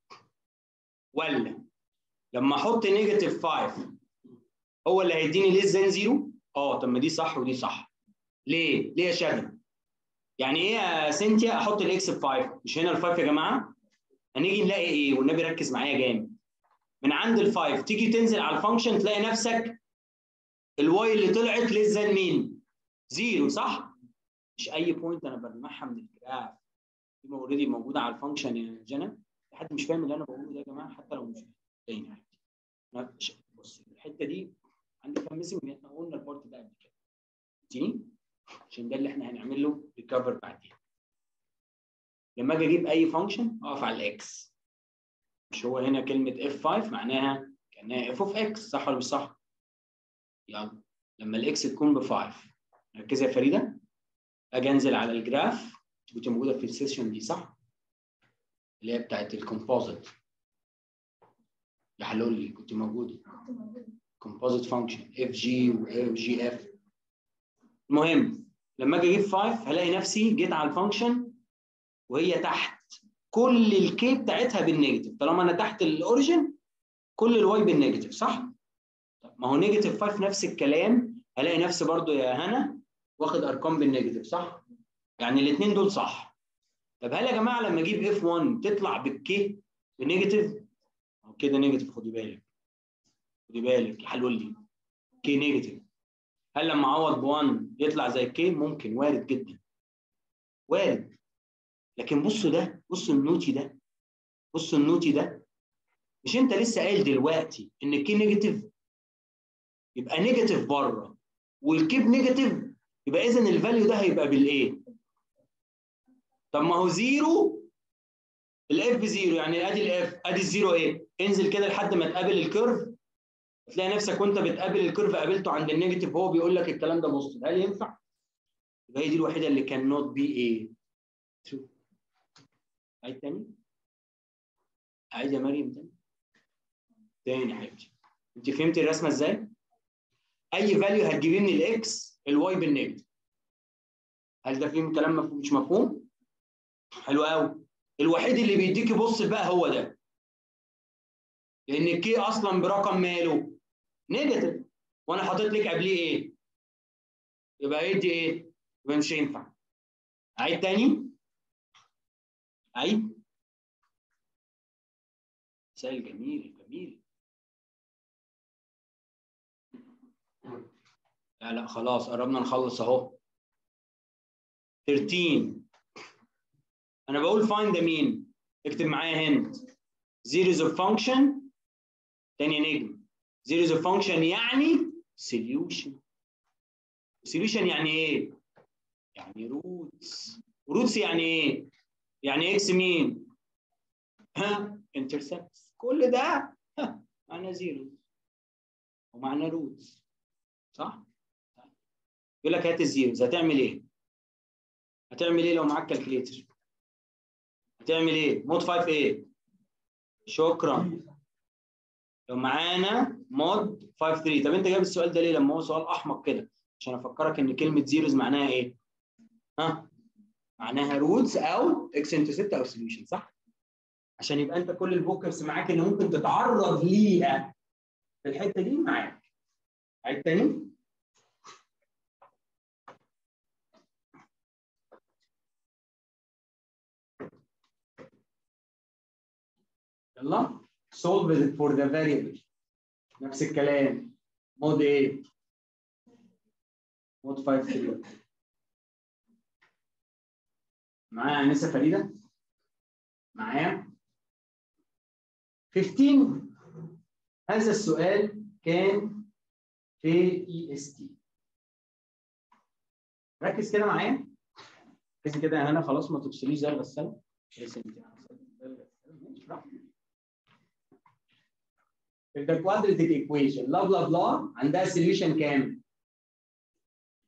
ولا لما احط نيجاتيف خمسة هو اللي هيديني ليس ذان زيرو؟ اه طب ما دي صح ودي صح. ليه؟ ليه يا شباب؟ يعني ايه يا سينتيا احط الاكس ب خمسة؟ مش هنا ال خمسة يا جماعه؟ هنيجي نلاقي ايه؟ والنبي ركز معايا جامد. من عند ال خمسة تيجي تنزل على الفانكشن تلاقي نفسك الواي اللي طلعت ليس ذان مين؟ زيرو صح؟ مش اي بوينت انا بلمعها من الجراف دي اوريدي موجوده على الفانكشن يا جنى. حد مش فاهم اللي انا بقوله ده يا جماعه؟ حتى لو مش باين عادي. بص الحته دي عندي كام ميسنج؟ احنا قلنا البارت ده قبل كده. تيجي عشان ده اللي احنا هنعمل له ريكفر بعدين. لما اجي اجيب اي فانكشن اقف على الاكس. مش هو هنا كلمه اف خمسة معناها كانها اف اوف اكس صح ولا مش صح؟ يلا لما الاكس تكون ب خمسة ركزي يا فريده. اجي انزل على الجراف كنت موجوده في السيشن دي صح؟ اللي هي بتاعت الكومبوزيت. يا حلولي كنت موجوده. كومبوزيت فانكشن اف جي واف جي اف. المهم لما اجي اجيب خمسة هلاقي نفسي جيت على الفانكشن وهي تحت كل الكي بتاعتها بالنيجاتيف. طالما انا تحت الاوريجن كل الواي بالنيجاتيف صح؟ طب ما هو نيجاتيف خمسة نفس الكلام. هلاقي نفسي برضو يا هنا واخد ارقام بالنيجاتيف صح؟ يعني الاثنين دول صح. طب هل يا جماعه لما اجيب اف واحد تطلع بالكي بنيجاتيف؟ او كده نيجاتيف. خدي بالك خدي بالك يا حلولي كي نيجاتيف. هل لما اعوض ب واحد يطلع زي الكي؟ ممكن، وارد جدا وارد. لكن بصوا ده، بصوا النوتي ده، بصوا النوتي ده. مش انت لسه قايل دلوقتي ان الكي نيجاتيف؟ يبقى نيجاتيف بره والكي بنيجاتيف، يبقى اذا الفاليو ده هيبقى بالايه؟ طب ما هو زيرو، الاف بزيرو يعني ادي الاف ادي الزيرو ايه؟ انزل كده لحد ما تقابل الكيرف تلاقي نفسك وانت بتقابل الكيرف قابلته عند النيجاتيف هو بيقول لك الكلام ده بوزيتيف. هل ينفع؟ يبقى هي دي الوحيده اللي كان نوت بي ايه؟ شوف عيد تاني. عايز يا مريم تاني تاني يا حبيبتي. انت فهمتي الرسمه ازاي؟ اي فاليو هتجيبيه من الاكس الواي بالنيجاتيف. هل ده فيه كلام مفهوم مش مفهوم؟ حلو قوي. الوحيد اللي بيديكي بص بقى هو ده. لان الكي اصلا برقم ماله؟ نيجاتيف. وانا حاطط لك قبليه ايه؟ يبقى يدي ايه؟ يبقى مش هينفع. عيد تاني. عيد. سؤال جميل جميل. لا لا خلاص قربنا نخلص اهو. تلتاشر. انا بقول فايند ده مين؟ اكتب معايا هند. زيروز اوف فانكشن تاني نجم. زيروز اوف فانكشن يعني سوليوشن. سوليوشن يعني ايه؟ يعني روتس. روتس يعني ايه؟ يعني اكس مين؟ ها انترسبت. كل ده ها معناه زيرو ومعناه روتس صح؟ يقول لك هات الزيروز هتعمل ايه؟ هتعمل ايه لو معاك كالكليتر؟ هتعمل ايه؟ مود خمسة ايه؟ شكرا. لو معانا مود خمسة تلاتة. طب انت جايب السؤال ده ليه لما هو سؤال احمق كده؟ عشان افكرك ان كلمه زيروز معناها ايه؟ ها؟ معناها روتس او اكس انترسبت او سوليوشن صح؟ عشان يبقى انت كل الفوكس معاك اللي ممكن تتعرض ليها في الحته دي معاك. عيد تاني. يلا solve it for the variable. نفس الكلام. مود ايه؟ مود خمسة تلاتة. معايا انسه فريده؟ معايا؟ خمستاشر. هذا السؤال كان في اي اس تي. ركز كده معايا. ركز كده يا هنا خلاص ما تفصليش زي الغساله. The quadratic equation لا بلا بلا عندها solution كام؟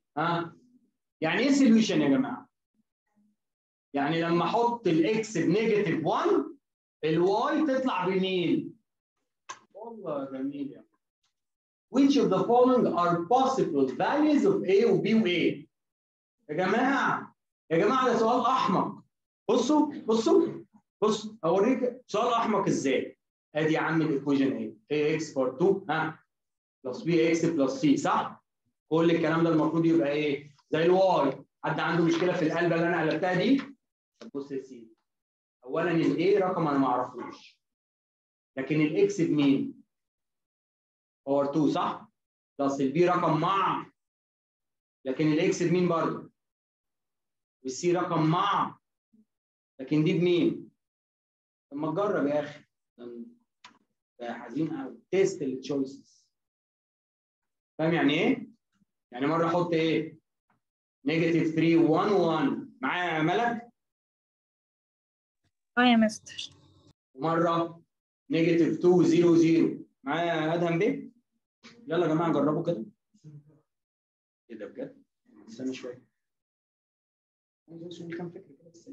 ها يعني ايه سوليوشن يا جماعه؟ يعني لما احط الاكس بنيجاتيف واحد الواي تطلع بمين؟ والله جميل يعني. Which of the following are possible values of A و B و A؟ يا جماعه يا جماعه ده سؤال احمق. بصوا بصوا بص اوريك سؤال احمق ازاي. ادي يا عم الايكويشن ايه؟ اي اكس بار اتنين ها بلس بي اكس بلس سي صح؟ كل الكلام ده المفروض يبقى ايه؟ زي الواي. حد عنده مشكله في القلبه اللي انا قلبتها دي؟ طب بص يا سيدي. اولا الايه رقم انا ما اعرفوش. لكن الاكس بمين؟ باور اتنين صح؟ بلس البي رقم مع لكن الاكس بمين برضه؟ والسي رقم مع لكن دي بمين؟ طب ما تجرب يا اخي. ده حزين قوي. تيست التشويسز. فاهم يعني ايه؟ يعني مره احط ايه؟ نيجاتيف تلاتة واحد واحد معايا يا ملك؟ اه يا مستر. ومره نيجاتيف اتنين صفر صفر معايا يا ادهم بيه؟ يلا يا جماعه جربوا كده. ايه ده بجد؟ استنى شويه. عايز اوصل كام فكره كده بس.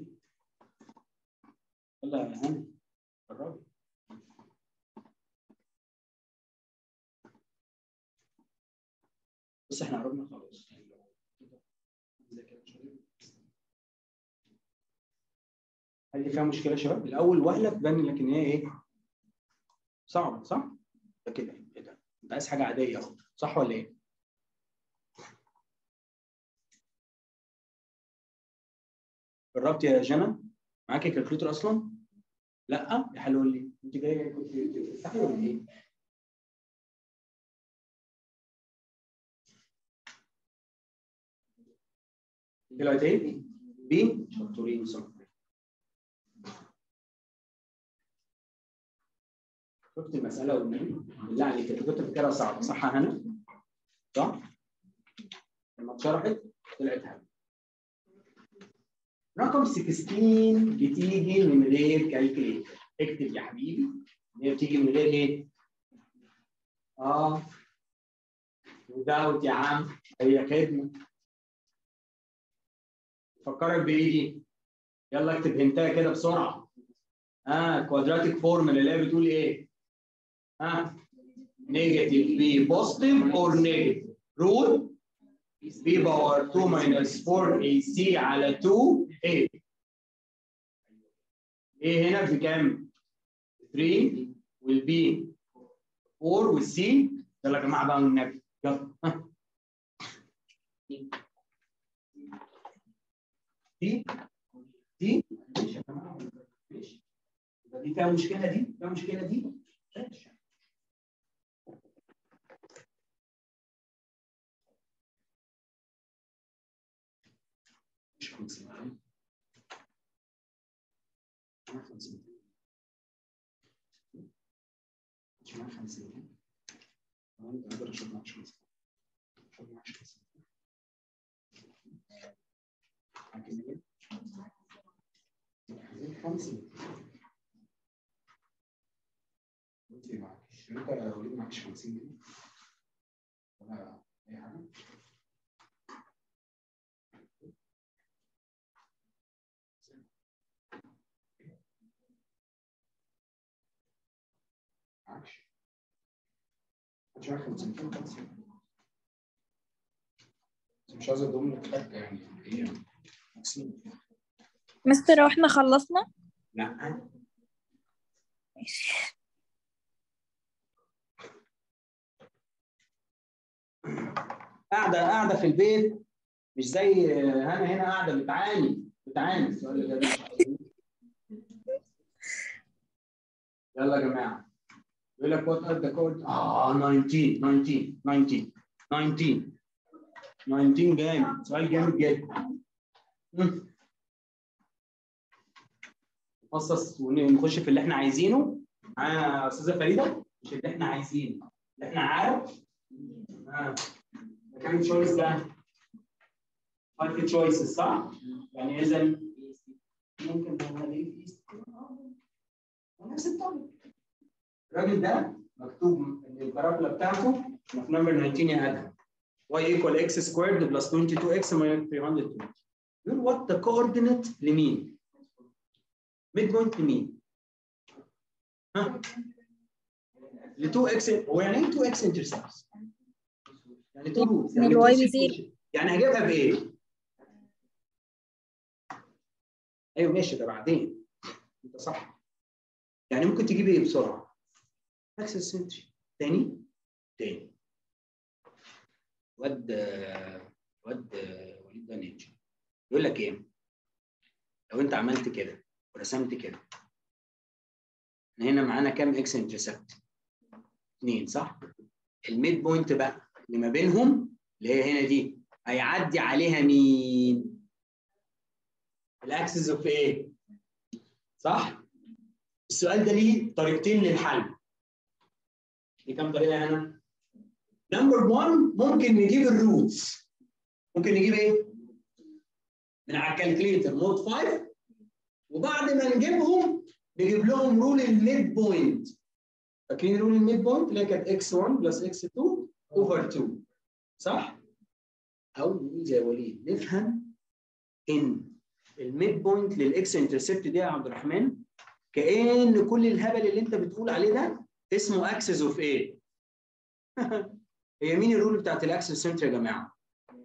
يلا يا هاني جربوا. بص احنا قربنا خلاص. هل فيها مشكله يا شباب؟ الاول وهله تبان لكن هي ايه؟ صعبه صح؟ ده كده ايه ده؟ انت عايز حاجه عاديه اهو صح ولا ايه؟ جربت يا جنى؟ معاكي كالكوليتر اصلا؟ لا؟ يا حلو لي انت جايه كنت بتفتحي ولا ايه؟ طلعت ايه؟ بي شطورين صح. شفت المساله والنبي؟ بالله عليك انت كنت فاكرها صعبه صح يا هنا؟ صح؟ لما اتشرحت طلعت حلوه. رقم ستاشر بتيجي من غير كالكوليتر. اكتب يا حبيبي هي بتيجي من غير ايه؟ اه وداوت يا عم هي خدمه. فكرك بايدي. يلا اكتب هنتايه كده بسرعه. اه كوادراتيك فورمولا اللي هي بتقول ايه؟ ها نيجاتيف بي بوزيتيف اور نيجاتيف رول بي باور اتنين ماينس اربعة اي سي على اتنين ايه. ايه هنا بكام؟ تلاتة والبي اربعة والسي يلا يا جماعه بقى والنبي يلا ها دي دي ماشي يا جماعه ماشي. دي فيها مشكله دي فيها مشكله دي ماشي. مش خمسين خمسين مش معاك خمسين انت اقدر اشوف معاك خمسين اشوف معاك خمسين عايزين خمسين انت معكش انت اوريدي معكش خمسين جنيه ولا اي حاجه. معكش مش عارف خمسين خمسين مش عايز ادوم لك حاجه يعني هي خمسين. مستر واحنا خلصنا؟ لا ماشي. قاعده قاعده في البيت مش زي هنا هنا قاعده بتعاني بتعاني السؤال اللي ده. يلا يا جماعه يقول لك وات ار ذا كود اه تسعتاشر تسعتاشر تسعتاشر تسعتاشر تسعتاشر جامد سؤال جامد جدا. نخصص ونخش في اللي احنا عايزينه معايا يا استاذه فريده. مش اللي احنا عايزينه اللي احنا عارف. اه ده كام تشويس ده؟ خمس تشويسز صح؟ يعني اذا ممكن نعمل ايه في نفس الطريقه. الراجل ده مكتوب ان البارابولا بتاعته في نمبر تسعتاشر يا ادهم. y equal x squared plus twenty-two x minus three hundred twenty. يقول what the coordinate لمين؟ mid point لمين؟ ها؟ ل two x. هو يعني ايه two x intercepts؟ يعني two roots، يعني الواي two بزيرو. sequential. يعني هجيبها بايه؟ ايوه ماشي ده بعدين. انت صح. يعني ممكن تجيب ايه بسرعه؟ اكسس سنتري. تاني تاني. واد واد وليد ده نينجا. يقول لك ايه؟ لو انت عملت كده ورسمت كده. هنا معانا كام اكس انترسبت؟ اثنين صح؟ الميد بوينت بقى اللي ما بينهم اللي هي هنا دي هيعدي عليها مين؟ الاكسس اوف ايه؟ صح؟ السؤال ده ليه طريقتين للحل. دي كام طريقه هنا؟ نمبر واحد ممكن نجيب الروتس. ممكن نجيب ايه؟ من على الكالكليتر مود خمسة، وبعد ما نجيبهم نجيب لهم رول الميد بوينت. فاكرين رول الميد بوينت اللي هي كانت اكس واحد بلس اكس اتنين اوفر اتنين صح؟ او نقول زي وليد نفهم ان الميد بوينت للاكس انترسبت دي يا عبد الرحمن كأن كل الهبل اللي انت بتقول عليه ده اسمه اكسس اوف ايه؟ هي مين الرول بتاعت الاكسس سنتر يا جماعه؟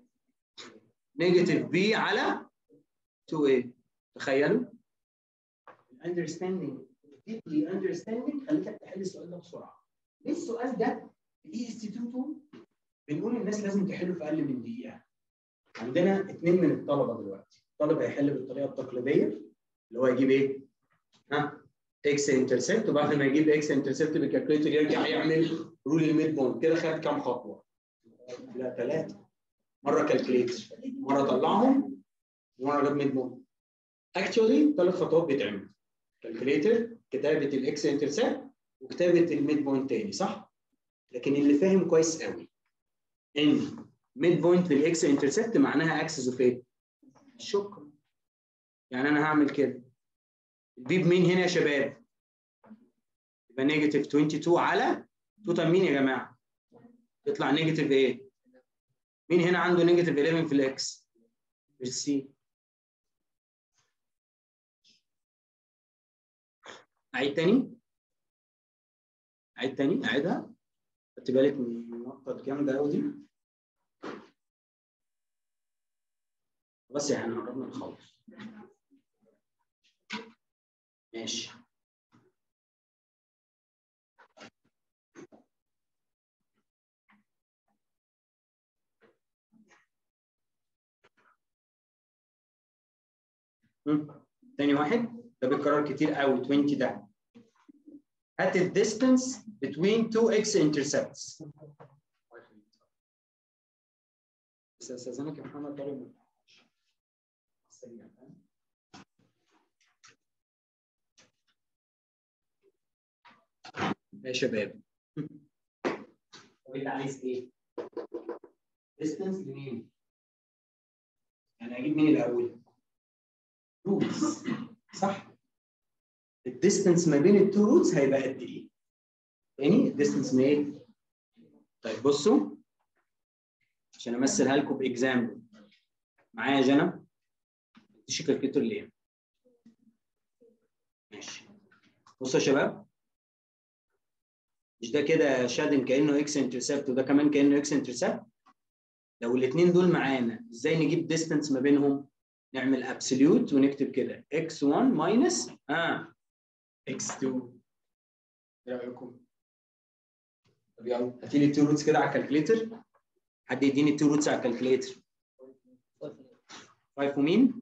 نيجاتيف بي على اتنين ايه؟ تخيلوا؟ الاندرستاندينج ديبلي اندرستاندينج خليتك تحل السؤال ده بسرعه. ليه السؤال ده في اي اس تي اتنين بنقول الناس لازم تحله في اقل من دقيقه؟ عندنا اثنين من الطلبه دلوقتي، طالب هيحل بالطريقه التقليديه اللي هو يجيب ايه؟ ها؟ اكس انترسبت، وبعد ما يجيب اكس انترسبت بالكالكوليتر يرجع يعمل رول الميد بوينت. كده خد كام خطوه؟ لا ثلاثه. مره كالكوليتر، مره طلعهم، ومره جاب ميد بوينت. اكشولي ثلاث خطوات بيتعملوا. كالكوليتر، كتابه الاكس انترسبت، وكتابه الميد بوينت تاني صح؟ لكن اللي فاهم كويس قوي ان ميد بوينت للاكس انترسبت معناها اكسس اوف ايه؟ شكرا. يعني انا هعمل كده. البي بمين هنا يا شباب؟ يبقى نيجاتيف اتنين وعشرين على توتال مين يا جماعه؟ يطلع نيجاتيف ايه؟ مين هنا عنده نيجاتيف حداشر في الاكس؟ السي. اعيد تاني؟ اعيد تاني؟ اعيدها؟ خدت بالك من النقطه الجامده قوي دي؟ بس يعني قربنا نخلص. ماشي. تاني واحد ده بيتكرر كتير قوي عشرين ده. هات الديستنس between two x intercepts. بس استاذنك يا محمد طالب سريع. يا شباب طب انت عايز ايه؟ ديستنس لمين؟ يعني هجيب مين الاول؟ روتس صح؟ الديستنس ما بين التو روتس هيبقى قد ايه؟ تاني الديستنس ما ايه؟ طيب بصوا عشان امثلها لكم باكزامبل. معايا يا جنى؟ تشيك الكالكوليتر ليه؟ ماشي. بصوا يا شباب مش ده كده شادن كانه اكس انترسبت وده كمان كانه اكس انترسبت؟ لو الاثنين دول معانا ازاي نجيب ديستنس ما بينهم؟ نعمل ابسوليوت ونكتب كده اكس واحد ماينس اه اكس اتنين. ايه رايكم؟ طب يلا هاتي لي التو روتس كده على الكالكوليتر. حد يديني التو روتس على الكالكوليتر. خمسة ومين؟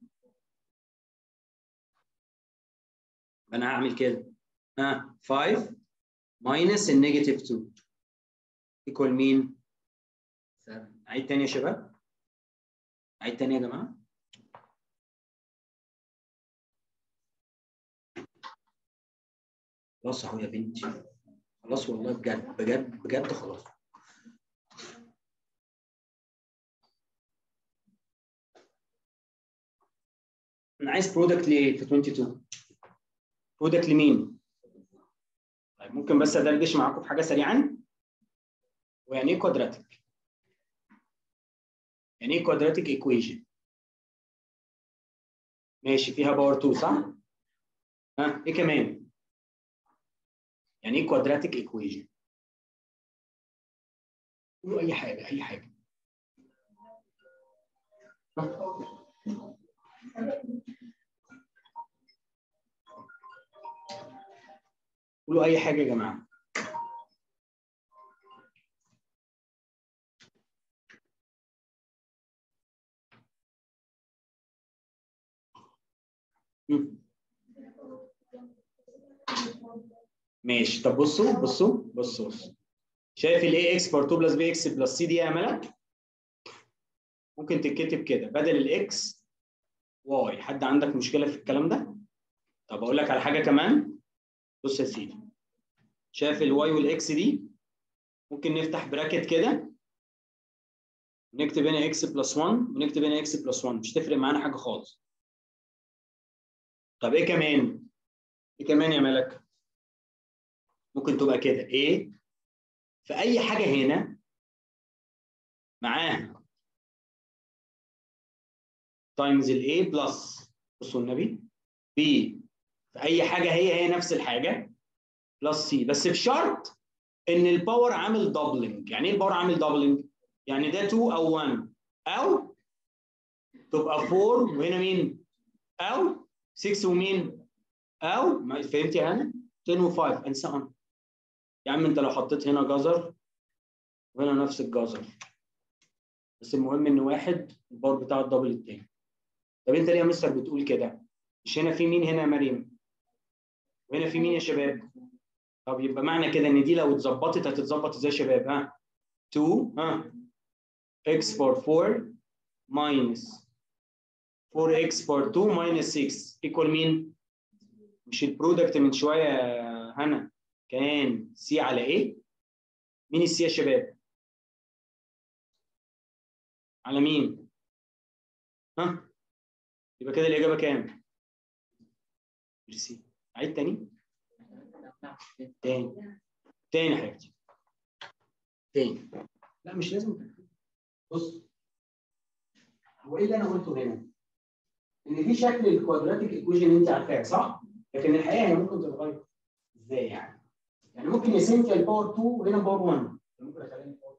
انا هعمل كده ها خمسة ماينس النيجاتيف اتنين ايكوال مين؟ سبعة. عيد تاني يا شباب. عيد تاني يا جماعه. خلاص اهو يا بنتي. خلاص والله بجد بجد بجد خلاص. انا عايز برودكت ليه في اتنين وعشرين؟ برودكت لمين؟ طيب ممكن بس ادردش معاكم في حاجه سريعا. ويعني ايه كوادراتيك؟ يعني ايه كوادراتيك ايكويشن؟ ماشي فيها باور اتنين صح؟ ها ايه كمان؟ يعني ايه كوادراتيك ايكويشن؟ قولوا اي حاجه اي حاجه. قولوا اي حاجه يا جماعه. ماشي طب بصوا بصوا بصوا بصوا شايف الاي اكس بار اتنين بلس بي اكس بلس سي دي يا ملك؟ ممكن تتكتب كده بدل الاكس واي. حد عندك مشكله في الكلام ده؟ طب اقول لك على حاجه كمان. بص يا سيدي شايف الواي والاكس دي؟ ممكن نفتح براكت كده ونكتب هنا اكس بلس واحد ونكتب هنا اكس بلس واحد، مش تفرق معانا حاجه خالص. طب ايه كمان؟ ايه كمان يا ملك؟ ممكن تبقى كده ايه في اي حاجه هنا معاها تايمز الاي بلس، بصوا النبي، بي في اي حاجه هي هي نفس الحاجه بلس سي، بس بشرط ان الباور عامل دبلنج. يعني ايه الباور عامل دبلنج؟ يعني ده اتنين او واحد، او تبقى اربعة وهنا مين؟ او ستة ومين؟ او ما فهمت يا هنا؟ عشرة و5 and so on. يا عم انت لو حطيت هنا جزر وهنا نفس الجزر، بس المهم ان واحد الباور بتاعه الدبل التاني. طب انت ليه يا مستر بتقول كده؟ مش هنا في مين هنا يا مريم؟ وهنا في مين يا شباب؟ طب يبقى معنى كده ان دي لو اتظبطت هتتظبط ازاي يا شباب؟ ها اتنين ها x بار اربعة minus فور اكس بار اتنين minus ستة equal مين؟ مش البرودكت من شويه يا هنا كان سي على ايه؟ مين السي يا شباب؟ على مين؟ ها؟ يبقى كده الاجابه كام؟ سي. عيد تاني؟ تاني تاني يا حبيبتي تاني. لا مش لازم. بص هو ايه اللي انا قلته هنا؟ ان دي شكل الكوادراتيك ايكويشن انت عارفاها صح؟ لكن الحقيقه هي ممكن تتغير. ازاي يعني؟ يعني ممكن يسنترال باور اتنين وهنا باور واحد، ممكن اخليها باور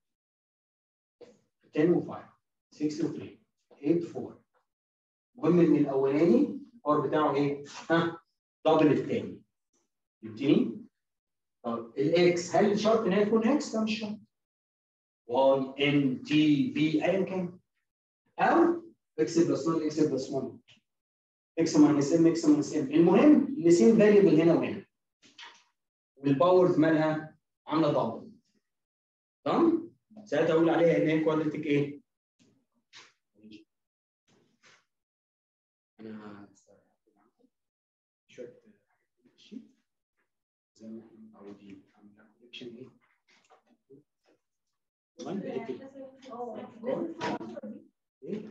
اتنين عشرة و5 ستة و3 تمانية و4. المهم ان الاولاني الباور بتاعه ايه؟ ها دبل الثاني. فهمتني؟ طب الاكس هل شرط ان هي تكون اكس؟ لا مش شرط. واي ان تي في ايا كان، او اكس بلس واحد اكس بلس واحد اكس ماينس ام اكس ماينس ام. المهم الاثنين فاريبل هنا وهنا والباورز مالها عامله دبل. تمام؟ ساعتها اقول عليها ان هي كوادراتيك ايه؟ انا شويه ماشي زي ما احنا متعودين عامله كوليكشن ايه؟ كمان بقيت ايه؟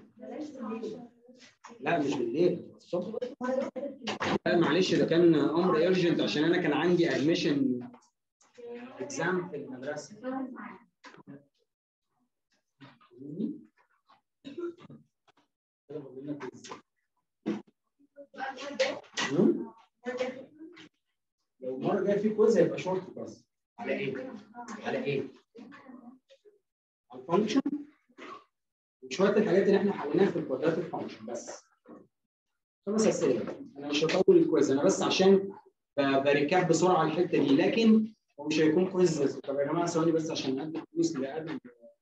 لا مش بالليل الصبح. لا معلش ده كان امر ايرجنت عشان انا كان عندي ادميشن اكزام في المدرسه. لو المره الجايه في كويز هيبقى شورت بس. على ايه؟ على ايه؟ على الفانكشن وشويه الحاجات اللي احنا حليناها في الكوادرات الفانكشن بس. خمس اسئله. انا مش هطول الكويز، انا بس عشان بريكاب بسرعه الحته دي، لكن هو مش هيكون كويز. طب يا جماعه ثواني بس عشان نقدم فلوس لادم.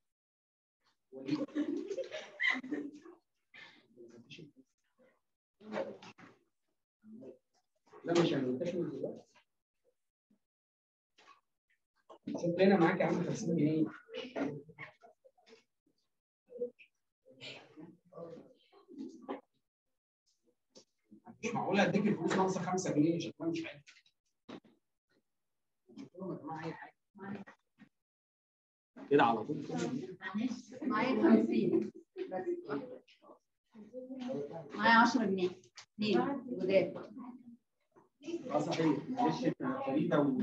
لا مش هننتشر دلوقتي. انت هنا معاك يا عم خمسين جنيه. مش معقول اديك الفلوس ناقصه خمسة جنيه، شكلها مش حلو. يا جماعه اي حاجه كده على طول. معايا خمسين بس، معايا عشرة جنيه اثنين جداد. اه صحيح معلش فريده و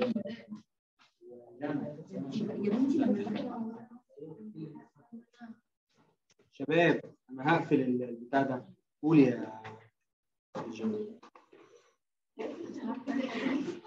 يا بنتي شباب انا هقفل البتاع ده. قول يا جميل.